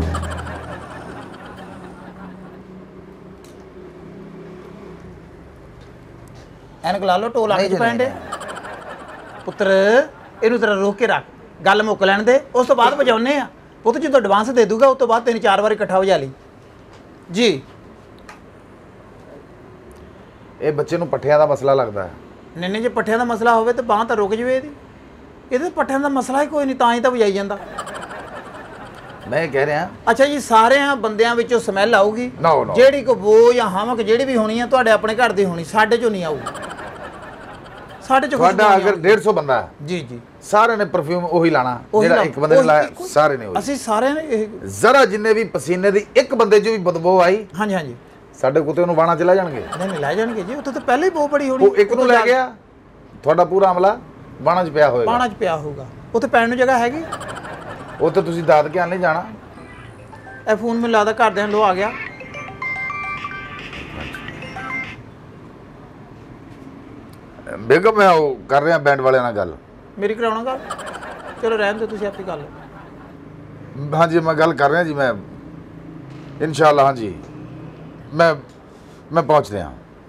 ਐਨਕ ਲਾ ਲਓ, ਢੋਲ ਅੱਖ 'ਚ ਪੈਣ ਦੇ। ਪੁੱਤਰ ਇਹਨੂੰ ਜ਼ਰਾ ਰੋਕ ਕੇ ਰੱਖ, ਗੱਲ ਮੁੱਕ ਲੈਣ ਦੇ, ਉਸ ਤੋਂ ਬਾਅਦ ਵਜਾਉਨੇ ਆ। ਪੁੱਤ ਜਦੋਂ ਐਡਵਾਂਸ ਦੇ ਦੂਗਾ ਉਸ ਤੋਂ ਬਾਅਦ 3-4 ਵਾਰ ਇਕੱਠਾ ਵਜਾ ਲਈ ਜੀ। ਇਹ ਬੱਚੇ ਨੂੰ ਪੱਠਿਆਂ ਦਾ ਮਸਲਾ ਲੱਗਦਾ ਹੈ। ਨਹੀਂ ਜੇ ਪੱਠਿਆਂ ਦਾ ਮਸਲਾ ਹੋਵੇ ਤਾਂ ਬਾਂਹ ਤਾਂ ਰੁਕ ਜਵੇ ਇਹਦੀ। ਇਹਦੇ ਪੱਠਿਆਂ ਦਾ ਮਸਲਾ ਹੀ ਕੋਈ ਨਹੀਂ, ਤਾਂ ਹੀ ਤਾਂ ਵਜਾਈ ਜਾਂਦਾ। ਮੈਂ ਕਹਿ ਰਿਹਾ ਅੱਛਾ ਜੀ, ਸਾਰਿਆਂ ਬੰਦਿਆਂ ਵਿੱਚੋਂ ਸਮੈਲ ਆਊਗੀ No, no. ਜਿਹੜੀ ਕੋ ਬੋ ਜਾਂ ਹਮਕ ਜਿਹੜੀ ਵੀ ਹੋਣੀ ਆ ਤੁਹਾਡੇ ਆਪਣੇ ਘਰ ਦੀ ਹੋਣੀ, ਸਾਡੇ ਚੋਂ ਨਹੀਂ ਆਊਗੀ। ਸਾਡੇ ਚੋਂ ਤੁਹਾਡਾ ਅਗਰ 150 ਬੰਦਾ ਹੈ, ਜੀ ਜੀ, ਸਾਰਿਆਂ ਨੇ ਪਰਫਿਊਮ ਉਹੀ ਲਾਣਾ ਉਹੀ ਜਿਹੜਾ ਲਾ- ਇੱਕ ਬੰਦੇ ਨੇ ਉਹੀ ਲਾਇਆ, ਇੱਕੋ ਹੀ। ਸਾਰੇ ਨੇ ਉਹੀ। ਅਸੀਂ ਸਾਰਿਆਂ ਨੇ ਇਹ ਜ਼ਰਾ ਜਿੰਨੇ ਵੀ ਪਸੀਨੇ ਦੀ ਇੱਕ ਬੰਦੇ 'ਚ ਵੀ ਬਦਬੂ ਆਈ, ਹਾਂਜੀ ਹਾਂਜੀ, ਸਾਡੇ ਕੁੱਤੇ ਉਹਨੂੰ ਬਾਣਾ ਚਲਾ ਜਾਣਗੇ। ਨਹੀਂ ਲੈ ਜਾਣਗੇ ਜੀ, ਉੱਥੇ ਤਾਂ ਪਹਿਲੇ ਹੀ ਬਹੁਤ ਬੜੀ ਹੋਣੀ। ਉਹ ਇੱਕ ਨੂੰ ਲੈ ਗਿਆ, ਤੁਹਾਡਾ ਪੂਰਾ ਅਮਲਾ ਬਾਣਾ 'ਚ ਪਿਆ ਹੋਏਗਾ। ਬਾਣਾ 'ਚ ਪਿਆ ਹੋਊਗਾ, ਉੱਥੇ ਪੈਣ ਨੂੰ ਜਗ੍ਹਾ ਹੈਗੀ। ਉੱਥੇ ਤੁਸੀਂ ਦਾਦ ਕੇ ਨਹੀਂ ਜਾਣਾ। ਇਹ ਫੋਨ ਮੈਨੂੰ ਲੱਗਦਾ ਘਰਦਿਆਂ ਨੂੰ ਆ ਗਿਆ। ਬੇਗਮ ਮੈਂ ਉਹ ਕਰ ਰਿਹਾ ਬੈਂਡ ਵਾਲਿਆਂ ਨਾਲ ਗੱਲ। ਮੇਰੀ ਕਰਾਉਣਾ ਗੱਲ, ਚਲੋ ਰਹਿਣ ਦਿਓ ਤੁਸੀਂ ਆਪਣੀ ਗੱਲ। ਹਾਂਜੀ ਮੈਂ ਗੱਲ ਕਰ ਰਿਹਾ ਜੀ, ਮੈਂ ਇਨਸ਼ਾਅੱਲਾ। ਹਾਂਜੀ ਮੈਂ ਪਹੁੰਚ ਰਿਹਾ।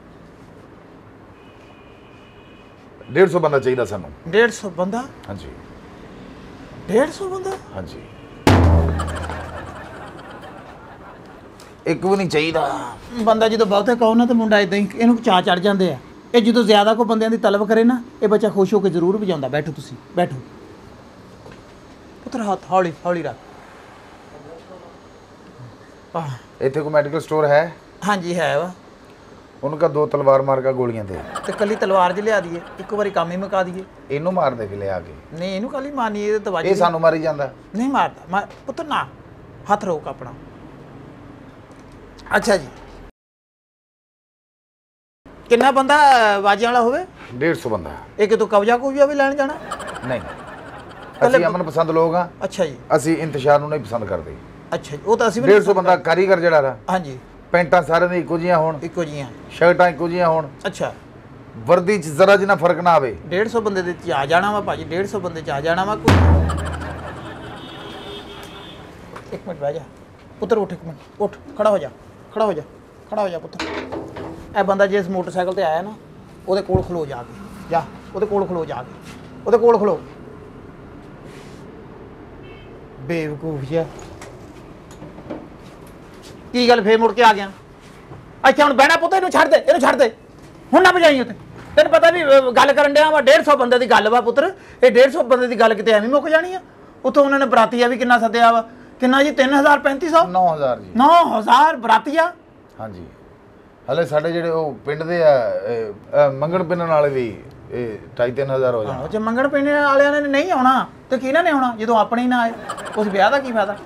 150 ਬੰਦਾ ਚਾਹੀਦਾ ਸਾਨੂੰ। 150 ਬੰਦਾ? ਹਾਂਜੀ 150 ਬੰਦਾ? ਹਾਂਜੀ, ਇੱਕ ਵੀ ਨਹੀਂ ਚਾਹੀਦਾ। ਬੰਦਾ ਜਦੋਂ ਬਹੁਤੇ ਕਹੋ ਨਾ ਤੇ ਮੁੰਡਾ ਇਦਾਂ ਹੀ ਇਹਨੂੰ ਚਾਅ ਚੜ ਜਾਂਦੇ ਆ। ਇਹ ਜਦੋਂ ਜ਼ਿਆਦਾ ਕੋ ਬੰਦਿਆਂ ਦੀ ਤਲਬ ਕਰੇ ਨਾ, ਇਹ ਬੱਚਾ ਖੁਸ਼ ਹੋ ਕੇ ਜ਼ਰੂਰ ਵਜਾਉਂਦਾ। ਬੈਠੋ ਤੁਸੀਂ, ਬੈਠੋ ਪੁੱਤਰ, ਹੱਥ ਹੌਲੀ ਹੌਲੀ ਰੱਖ। ਇੱਥੇ ਕੋਈ ਮੈਡੀਕਲ ਸਟੋਰ ਹੈ? ਹਾਂਜੀ ਹੈ ਵਾ। उनका 2 तलवार मार का गोलियां थे। ਤੇ ਕੱਲੀ ਤਲਵਾਰ ਜ ਲਿਆ ਦਈਏ, ਇੱਕ ਵਾਰੀ ਕੰਮ ਹੀ ਮੁਕਾ ਦਈਏ। ਇਹਨੂੰ ਮਾਰ ਦੇ ਕੇ ਲਿਆ ਕੇ। ਨਹੀਂ ਇਹਨੂੰ ਕੱਲੀ ਮਾਰਨੀ, ਇਹ ਤਾਂ ਇਹ ਸਾਨੂੰ ਮਾਰੀ ਜਾਂਦਾ। ਨਹੀਂ ਮਾਰਦਾ ਪੁੱਤਰ, ਨਾ ਹੱਥ ਰੋਕ ਆਪਣਾ। ਅੱਛਾ ਜੀ, ਕਿੰਨਾ ਬੰਦਾ ਵਾਜਿਆਂ ਵਾਲਾ ਹੋਵੇ? 150 ਬੰਦਾ। ਇਹ ਕਿਤੋਂ ਕਬਜ਼ਾ ਕੁਬਜ਼ਾ ਵੀ ਲੈਣ ਜਾਣਾ? ਨਹੀਂ, ਅਸੀਂ ਅਮਨ ਪਸੰਦ ਲੋਕ ਹਾਂ। ਅੱਛਾ ਜੀ, ਅਸੀਂ ਇੰਤਸ਼ਾਰ ਨੂੰ ਨਹੀਂ ਪਸੰਦ ਕਰਦੇ। ਅੱਛਾ ਜੀ, ਉਹ ਤਾਂ ਅਸੀਂ ਵੀ 150 ਬੰਦਾ ਕਾਰੀਗਰ ਜਿਹੜਾ ਰਾ, ਹਾਂਜੀ, ਪੈਂਟਾਂ ਸਾਰਿਆਂ ਦੀ ਇੱਕੋ ਜਿਹੀਆਂ ਹੋਣ, ਇੱਕੋ ਜੀਆਂ, ਸ਼ਰਟਾਂ ਇੱਕੋ ਜਿਹੀਆਂ ਹੋਣ, ਅੱਛਾ ਵਰਦੀ 'ਚ ਜ਼ਰਾ ਜਿੰਨਾ ਫਰਕ ਨਾ ਆਵੇ। 150 ਬੰਦੇ ਦੇ ਚ ਆ ਜਾਣਾ ਵਾ ਭਾਜੀ, 150 ਬੰਦੇ ਚ ਆ ਜਾਣਾ ਵਾ। ਕੋਈ ਇੱਕ ਮਿੰਟ ਬਹਿ ਜਾ ਪੁੱਤਰ, ਉੱਠ, ਇੱਕ ਮਿੰਟ ਉੱਠ, ਖੜਾ ਹੋ ਜਾ, ਖੜਾ ਹੋ ਜਾ, ਖੜਾ ਹੋ ਜਾ ਪੁੱਤਰ। ਇਹ ਬੰਦਾ ਜੇ ਇਸ ਮੋਟਰਸਾਈਕਲ ਤੇ ਆਇਆ ਨਾ, ਉਹਦੇ ਕੋਲ ਖਲੋ ਜਾ ਕੇ, ਜਾ ਉਹਦੇ ਕੋਲ ਖਲੋ ਜਾ ਕੇ, ਉਹਦੇ ਕੋਲ ਖਲੋ। ਬੇਵਕੂਫ ਜਿਹਾ, ਕੀ ਗੱਲ ਫੇਰ ਮੁੜ ਕੇ ਆ ਗਿਆ? ਅੱਛਾ ਹੁਣ ਬਹਿਣਾ ਪੁੱਤ, ਇਹਨੂੰ ਛੱਡ ਦੇ, ਇਹਨੂੰ ਛੱਡ ਦੇ, ਹੁਣ ਨਾ ਭਜਾਈ ਉੱਥੇ। ਤੈਨੂੰ ਪਤਾ ਵੀ ਗੱਲ ਕਰਨ ਡਿਆ ਵਾ, 150 ਬੰਦੇ ਦੀ ਗੱਲ ਵਾ ਪੁੱਤਰ। ਇਹ 150 ਬੰਦੇ ਦੀ ਗੱਲ ਕਿਤੇ ਐਵੇਂ ਮੁੱਕ ਜਾਣੀ ਆ? ਉੱਥੋਂ ਉਹਨਾਂ ਨੇ ਬਰਾਤੀਆ ਵੀ ਕਿੰਨਾ ਸੱਦਿਆ ਵਾ, ਕਿੰਨਾ ਜੀ? 3000 3500? 9000 ਜੀ। 9000 ਬਰਾਤੀਆ? ਹਾਂਜੀ, ਹਲੇ ਸਾਡੇ ਜਿਹੜੇ ਉਹ ਪਿੰਡ ਦੇ ਆ ਮੰਗਣ ਪਿੰਨਣ ਵਾਲੇ ਵੀ 2.5-3 ਹਜ਼ਾਰ ਹੋ ਜਾਣਾ। ਜੇ ਮੰਗਣ ਪਿੰਡ ਵਾਲਿਆਂ ਨੇ ਨਹੀਂ ਆਉਣਾ ਤੇ ਕਿਹਨਾਂ ਨੇ ਆਉਣਾ ਜਦੋਂ ਆਪਣੇ ਹੀ ਨਾ ਆਏ? ਉਸ ਵਿਆਹ ਦਾ ਕੀ ਫਾਇਦਾ?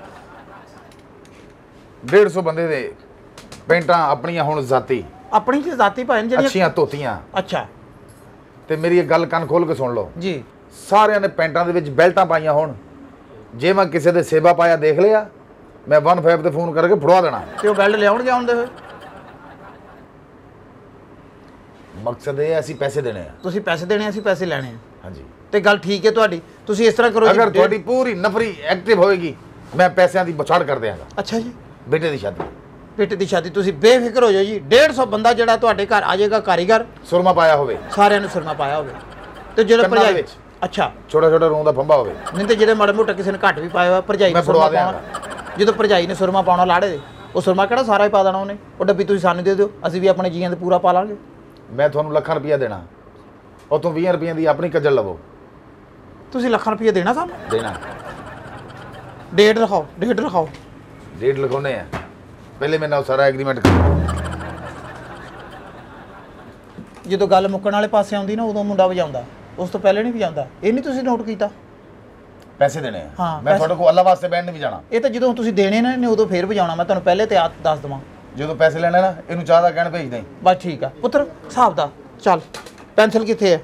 150 ਬੰਦੇ ਦੇ ਪੈਂਟਾਂ ਆਪਣੀਆਂ ਹੁਣ ਜ਼ਾਤੀ, ਆਪਣੀ ਚ ਜ਼ਾਤੀ ਭਾਵੇਂ ਜਿਹੜੀਆਂ। ਅੱਛੀਆਂ ਧੋਤੀਆਂ। ਅੱਛਾ ਤੇ ਮੇਰੀ ਇਹ ਗੱਲ ਕੰਨ ਖੋਲ ਕੇ ਸੁਣ ਲਓ ਜੀ, ਸਾਰਿਆਂ ਨੇ ਪੈਂਟਾਂ ਦੇ ਵਿੱਚ ਬੈਲਟਾਂ ਪਾਈਆਂ ਹੋਣ। ਜੇ ਮੈਂ ਕਿਸੇ ਦੇ ਸੇਵਾ ਪਾਇਆ ਦੇਖ ਲਿਆ, ਮੈਂ 15 ਤੇ ਫੋਨ ਕਰਕੇ ਫੜਵਾ ਦੇਣਾ। ਤੇ ਉਹ ਬੈਲਟ ਲਿਆਉਣਗੇ ਆਉਂਦੇ ਹੋਏ? ਮਕਸਦ ਇਹ ਹੈ ਅਸੀਂ ਪੈਸੇ ਦੇਣੇ ਆ। ਤੁਸੀਂ ਪੈਸੇ ਦੇਣੇ, ਅਸੀਂ ਪੈਸੇ ਲੈਣੇ ਆ। ਹਾਂਜੀ, ਤੇ ਗੱਲ ਠੀਕ ਹੈ ਤੁਹਾਡੀ। ਤੁਸੀਂ ਇਸ ਤਰ੍ਹਾਂ ਕਰੋ ਜੀ, ਅਗਰ ਤੁਹਾਡੀ ਪੂਰੀ ਨਫਰੀ ਐਕਟਿਵ ਹੋਏਗੀ, ਮੈਂ ਪੈਸਿਆਂ ਦੀ ਬਚਾੜ ਕਰ ਦਿਆਂਗਾ। ਅੱਛਾ ਜੀ, ਬੇਟੇ ਦੀ ਸ਼ਾਦੀ, ਬੇਟੇ ਦੀ ਸ਼ਾਦੀ, ਤੁਸੀਂ ਬੇਫਿਕਰ ਹੋ ਜਾਓ ਜੀ। 150 ਬੰਦਾ ਜਿਹੜਾ ਤੁਹਾਡੇ ਘਰ ਆ ਜਾਏਗਾ, ਕਾਰੀਗਰ, ਸੁਰਮਾ ਪਾਇਆ ਹੋਵੇ, ਸਾਰਿਆਂ ਨੂੰ ਸੁਰਮਾ ਪਾਇਆ ਹੋਵੇ। ਤੇ ਜਦੋਂ ਕੰਨਾਂ ਦੇ ਭਰਜਾਈ, ਵਿੱਚ ਅੱਛਾ, ਛੋਟਾ ਛੋਟਾ ਰੂੰ ਦਾ ਫੰਬਾ ਹੋਵੇ। ਨਹੀਂ ਤੇ ਜਿਹੜੇ ਮਾੜੇ ਮੋਟਾ ਕਿਸੇ ਨੇ ਘੱਟ ਵੀ ਪਾਇਆ ਹੋਇਆ, ਭਰਜਾਈ ਨੇ ਮੈਂ ਸੁਰਮਾ ਫੜਵਾ ਪਾਉਣਾ। ਜਦੋਂ ਭਰਜਾਈ ਨੇ ਸੁਰਮਾ ਪਾਉਣਾ ਲਾੜੇ ਦੇ, ਉਹ ਸੁਰਮਾ ਕਿਹੜਾ ਸਾਰਾ ਹੀ ਪਾ ਦੇਣਾ ਉਹਨੇ? ਉਹ ਡੱਬੀ ਤੁਸੀਂ ਸਾਨੂੰ ਦੇ ਦਿਓ, ਅਸੀਂ ਵੀ ਆਪਣੇ ਜੀਆਂ ਦੇ ਪੂਰਾ ਪਾ ਲਾਂਗੇ। ਮੈਂ ਤੁਹਾਨੂੰ ਲੱਖਾਂ ਰੁਪਈਆ ਦੇਣਾ, ਉਤੋਂ 20 ਰੁਪਈਆਂ ਦੀ ਆਪਣੀ ਕੱਜਲ ਲਵੋ। ਤੁਸੀਂ ਲੱਖਾਂ ਰੁਪਏ ਦੇਣਾ ਸਾਨੂੰ? ਦੇਣਾ। ਡੇਟ ਦਿਖਾਓ, ਡੇਟ ਦਿਖਾਓ। ਡੇਟ ਲਗਾਉਣੇ ਆ, ਪਹਿਲੇ ਮੇਰੇ ਨਾਲ ਸਾਰਾ ਐਗਰੀਮੈਂਟ ਕਰੋ। ਜਦੋਂ ਗੱਲ ਮੁੱਕਣ ਵਾਲੇ ਪਾਸੇ ਆਉਂਦੀ ਨਾ, ਉਦੋਂ ਮੁੰਡਾ ਵਜਾਉਂਦਾ, ਉਸ ਤੋਂ ਪਹਿਲੇ ਨਹੀਂ ਵਜਾਉਂਦਾ। ਇਹ ਨਹੀਂ ਤੁਸੀਂ ਨੋਟ ਕੀਤਾ? ਪੈਸੇ ਦੇਣੇ ਆ। ਹਾਂ, ਮੈਂ ਤੁਹਾਡੇ ਕੋਲ ਅੱਲਾ ਵਾਸਤੇ ਬੈਂਡ ਨਹੀਂ ਵਜਾਣਾ। ਇਹ ਤਾਂ ਜਦੋਂ ਤੁਸੀਂ ਦੇਣੇ ਨਾ ਨੇ, ਉਦੋਂ ਫੇਰ ਵਜਾਉਣਾ। ਮੈਂ ਤੁਹਾਨੂੰ ਪਹਿਲੇ ਤੇ ਦੱਸ ਦਵਾਂ। ਜਦੋਂ ਪੈਸੇ ਲੈਣੇ ਨਾ, ਇਹਨੂੰ ਚਾਹ ਦਾ ਕਹਿਣ ਭੇਜ ਦੇ। ਬਸ ਠੀਕ ਆ ਪੁੱਤਰ, ਹਿਸਾਬ ਦਾ ਚੱਲ। ਪੈਨਸਲ ਕਿੱਥੇ ਹੈ?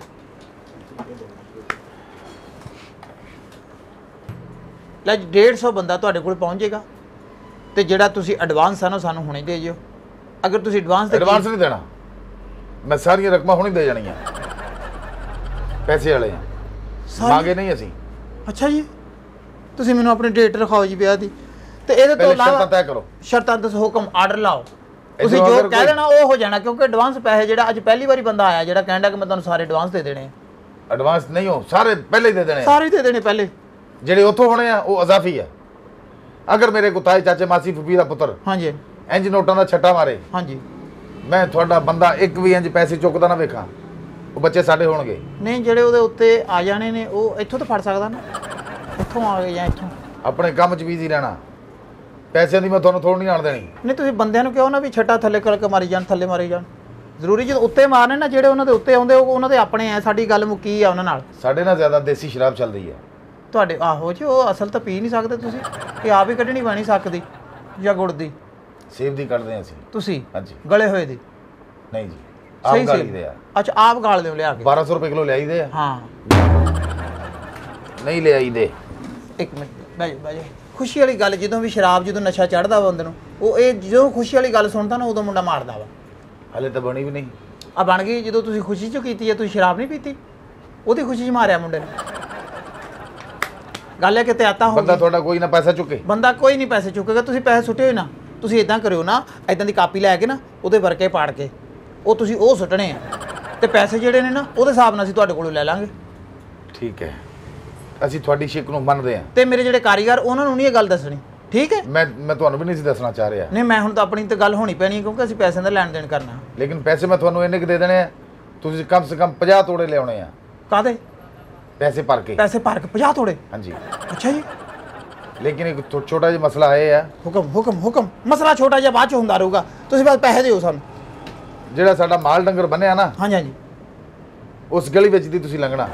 ਲੈ 150 ਬੰਦਾ ਤੁਹਾਡੇ ਕੋਲ ਪਹੁੰਚ ਜਾਏਗਾ। ਤੇ ਜਿਹੜਾ ਤੁਸੀਂ ਐਡਵਾਂਸ ਆ ਨਾ, ਸਾਨੂੰ ਹੁਣੇ ਦੇ ਜਿਓ। ਅਗਰ ਤੁਸੀਂ ਐਡਵਾਂਸ ਐਡਵਾਂਸ ਨਹੀਂ ਦੇਣਾ, ਮੈਂ ਸਾਰੀਆਂ ਰਕਮਾਂ ਹੁਣੇ ਦੇ ਜਾਣੀਆਂ। ਪੈਸੇ ਵਾਲੇ ਆ, ਮੰਗੇ ਨਹੀਂ ਅਸੀਂ। ਅੱਛਾ ਜੀ, ਤੁਸੀਂ ਮੈਨੂੰ ਆਪਣੀ ਡੇਟ ਰਖਾਓ ਜੀ ਵਿਆਹ ਦੀ। ਤੇ ਇਹਦੇ ਤੋਂ ਪਹਿਲੇ ਸ਼ਰਤਾਂ ਇਲਾਵਾ ਤੈਅ ਕਰੋ। ਸ਼ਰਤਾਂ ਦੱਸੋ, ਹੁਕਮ, ਆਰਡਰ ਲਾਓ। ਤੁਸੀਂ ਇੱਧਰੋਂ ਜੋ ਅਗਰ ਕਹਿ ਕੋਈ- ਦੇਣਾ ਉਹ ਹੋ ਜਾਣਾ, ਕਿਉਂਕਿ ਐਡਵਾਂਸ ਪੈਸੇ ਜਿਹੜਾ ਅੱਜ ਪਹਿਲੀ ਵਾਰੀ ਬੰਦਾ ਆਇਆ ਜਿਹੜਾ ਕਹਿੰਦਾ ਕਿ ਮੈਂ ਤੁਹਾਨੂੰ ਸਾਰੇ ਐਡਵਾਂਸ ਦੇ ਦੇਣੇ ਆ। ਐਡਵਾਂਸ ਨਹੀਂ ਹੋ, ਸਾਰੇ ਪਹਿਲੇ ਹੀ ਦੇ ਦੇਣੇ ਆ। ਸਾਰੇ ਹੀ ਦੇ ਦੇਣੇ ਪਹਿਲੇ। ਜਿਹੜੇ ਉੱਥੋਂ ਹੋਣੇ ਆ ਉਹ ਅਜ਼ਾਫੀ ਆ। ਅਗਰ ਮੇਰੇ ਕੋ ਤਾਏ ਚਾਚੇ ਮਾਸੀ ਫੁੱਫੀ ਦਾ ਪੁੱਤਰ ਹਾਂਜੀ ਇੰਜ ਨੋਟਾਂ ਦਾ ਛੱਟਾ ਮਾਰੇ, ਹਾਂਜੀ, ਮੈਂ ਤੁਹਾਡਾ ਬੰਦਾ ਇੱਕ ਵੀ ਇੰਜ ਪੈਸੇ ਚੁੱਕਦਾ ਨਾ ਵੇਖਾਂ, ਉਹ ਬੱਚੇ ਸਾਡੇ ਹੋਣਗੇ। ਨਹੀਂ ਜਿਹੜੇ ਉਹਦੇ ਉੱਤੇ ਆ ਜਾਣੇ ਨੇ, ਉਹ ਇੱਥੋਂ ਤਾਂ ਫੜ ਸਕਦਾ ਨਾ। ਇੱਥੋਂ ਆ ਗਏ ਜਾਂ ਇੱਥੋਂ ਆਪਣੇ ਕੰਮ 'ਚ ਬਿਜ਼ੀ ਰਹਿਣਾ। ਪੈਸਿਆਂ ਦੀ ਮੈਂ ਤੁਹਾਨੂੰ ਥੋੜ੍ਹ ਨਹੀਂ ਆਣ ਦੇਣੀ। ਨਹੀਂ ਤੁਸੀਂ ਬੰਦਿਆਂ ਨੂੰ ਕਿਉਂ ਨਾ ਵੀ ਛੱਟਾ ਥੱਲੇ ਕਰਕੇ ਮਾਰੀ ਜਾਣ, ਥੱਲੇ ਮਾਰੀ ਜਾਣ। ਜ਼ਰੂਰੀ ਜਦੋਂ ਉੱਤੇ ਮਾਰਨੇ ਨਾ, ਜਿਹੜੇ ਉਹਨਾਂ ਦੇ ਉੱਤੇ ਆਉਂਦੇ ਉਹਨਾਂ ਦੇ ਆਪਣੇ ਆ। ਸਾਡੀ ਗੱਲ ਮੁੱਕੀ ਆ ਉਹਨਾਂ ਨਾਲ। ਸਾਡੇ ਨਾਲ ਜ਼ਿਆਦਾ ਦੇਸੀ ਸ਼ਰਾਬ ਚੱਲਦੀ ਹੈ ਤੁਹਾਡੇ ਆਹੋ ਜੀ, ਉਹ ਅਸਲ ਤਾਂ ਪੀ ਨਹੀਂ ਸਕਦੇ ਤੁਸੀਂ, ਕਿ ਆਪ ਹੀ ਕੱਢਣੀ ਬਣੀ ਸਕਦੀ ਜਾਂ ਗੁੜ ਦੀ। ਸੇਬ ਦੀ ਕੱਢਦੇ ਹਾਂ ਅਸੀਂ। ਤੁਸੀਂ ਹਾਂਜੀ। ਗਲੇ ਹੋਏ ਦੀ ਨਹੀਂ ਜੀ, ਆਪ ਸਹੀ ਗਾਲੀ ਦੇ ਆ। ਅੱਛਾ, ਆਪ ਗਾਲ ਦਿਓ ਲਿਆ ਕੇ। 1200 ਰੁਪਏ ਕਿਲੋ ਲਿਆਈਦੇ ਆ। ਹਾਂ ਨਹੀਂ ਲਿਆਈਦੇ। ਇੱਕ ਮਿੰਟ ਬਹਿ ਜਾ, ਬਹਿ ਜਾ। ਖੁਸ਼ੀ ਵਾਲੀ ਗੱਲ, ਜਦੋਂ ਵੀ ਸ਼ਰਾਬ, ਜਦੋਂ ਨਸ਼ਾ ਚੜ੍ਹਦਾ ਵਾ ਬੰਦੇ ਨੂੰ, ਉਹ ਇਹ ਜਦੋਂ ਖੁਸ਼ੀ ਵਾਲੀ ਗੱਲ ਸੁਣਦਾ ਨਾ, ਉਦੋਂ ਮੁੰਡਾ ਮਾਰਦਾ ਵਾ। ਹਲੇ ਤਾਂ ਬਣੀ ਵੀ ਨਹੀਂ। ਆ ਬਣ ਗਈ ਜਦੋਂ ਤੁਸੀਂ ਖੁਸ਼ੀ 'ਚ ਕੀਤੀ ਹੈ। ਤੁਸੀਂ ਸ਼ਰਾਬ ਨਹੀਂ ਪੀਤੀ, ਉਹਦੀ ਖੁਸ਼ੀ 'ਚ ਮਾਰਿਆ ਮੁੰਡੇ ਨੇ। ਗੱਲ ਹੈ ਕਿ ਤਿਆਤਾ ਹੋ ਬੰਦਾ ਗਈ। ਤੁਹਾਡਾ ਕੋਈ ਨਾ ਪੈਸਾ ਚੁੱਕੇ। ਬੰਦਾ ਕੋਈ ਨਹੀਂ ਪੈਸੇ ਚੁੱਕੇਗਾ। ਤੁਸੀਂ ਪੈਸੇ ਸੁੱਟੇ ਹੋਏ ਨਾ, ਤੁਸੀਂ ਇਦਾਂ ਕਰਿਓ ਨਾ, ਇਦਾਂ ਦੀ ਕਾਪੀ ਲੈ ਕੇ ਨਾ, ਉਹਦੇ ਵਰਕੇ ਪਾੜ ਕੇ ਉਹ ਤੁਸੀਂ ਉਹ ਸੁੱਟਣੇ ਆ, ਤੇ ਪੈਸੇ ਜਿਹੜੇ ਨੇ ਨਾ ਉਹਦੇ ਹਿਸਾਬ ਨਾਲ ਅਸੀਂ ਤੁਹਾਡੇ ਕੋਲੋਂ ਲੈ ਲਾਂਗੇ। ਠੀਕ ਹੈ, ਅਸੀਂ ਤੁਹਾਡੀ ਸ਼ਿਕ ਨੂੰ ਮੰਨਦੇ ਹਾਂ। ਤੇ ਮੇਰੇ ਜਿਹੜੇ ਕਾਰੀਗਰ, ਉਹਨਾਂ ਨੂੰ ਨਹੀਂ ਇਹ ਗੱਲ ਦੱਸਣੀ, ਠੀਕ ਹੈ? ਮੈਂ ਤੁਹਾਨੂੰ ਵੀ ਨਹੀਂ ਸੀ ਦੱਸਣਾ ਚਾਹ ਰਿਹਾ। ਨਹੀਂ, ਮੈਂ ਹੁਣ ਤਾਂ ਆਪਣੀ ਤੇ ਗੱਲ ਹੋਣੀ ਪੈਣੀ, ਕਿਉਂਕਿ ਅਸੀਂ ਪੈਸਿਆਂ ਦਾ ਲੈਣ ਦੇਣ ਕਰਨਾ। ਲੇਕਿਨ ਪੈਸੇ ਮੈਂ ਤੁਹਾਨੂੰ ਇੰਨੇ ਕੁ ਦੇ ਦੇਣੇ ਆ, ਤੁਸੀਂ ਕਮ ਸੇ ਕਮ 50 ਤੋੜੇ ਲਿਆਉਣੇ ਆ। ਕਾਹਦੇ ਪੈਸੇ ਭਰ ਕੇ। ਪੈਸੇ ਭਰ ਕੇ 50 ਤੋੜੇ? ਹਾਂਜੀ। ਅੱਛਾ ਜੀ। ਲੇਕਿਨ ਇੱਕ ਛੋਟਾ ਜਿਹਾ ਮਸਲਾ ਇਹ ਆ। ਹੁਕਮ। ਮਸਲਾ ਛੋਟਾ ਜਿਹਾ ਬਾਅਦ ਚ ਹੁੰਦਾ ਰਹੂਗਾ, ਤੁਸੀਂ ਬਸ ਪੈਸੇ ਦਿਓ ਸਾਨੂੰ। ਜਿਹੜਾ ਸਾਡਾ ਮਾਲ ਡੰਗਰ ਬੰਨਿਆ ਨਾ, ਹਾਂਜੀ, ਉਸ ਗਲੀ ਵਿੱਚ ਦੀ ਤੁਸੀਂ ਲੰਘਣਾ।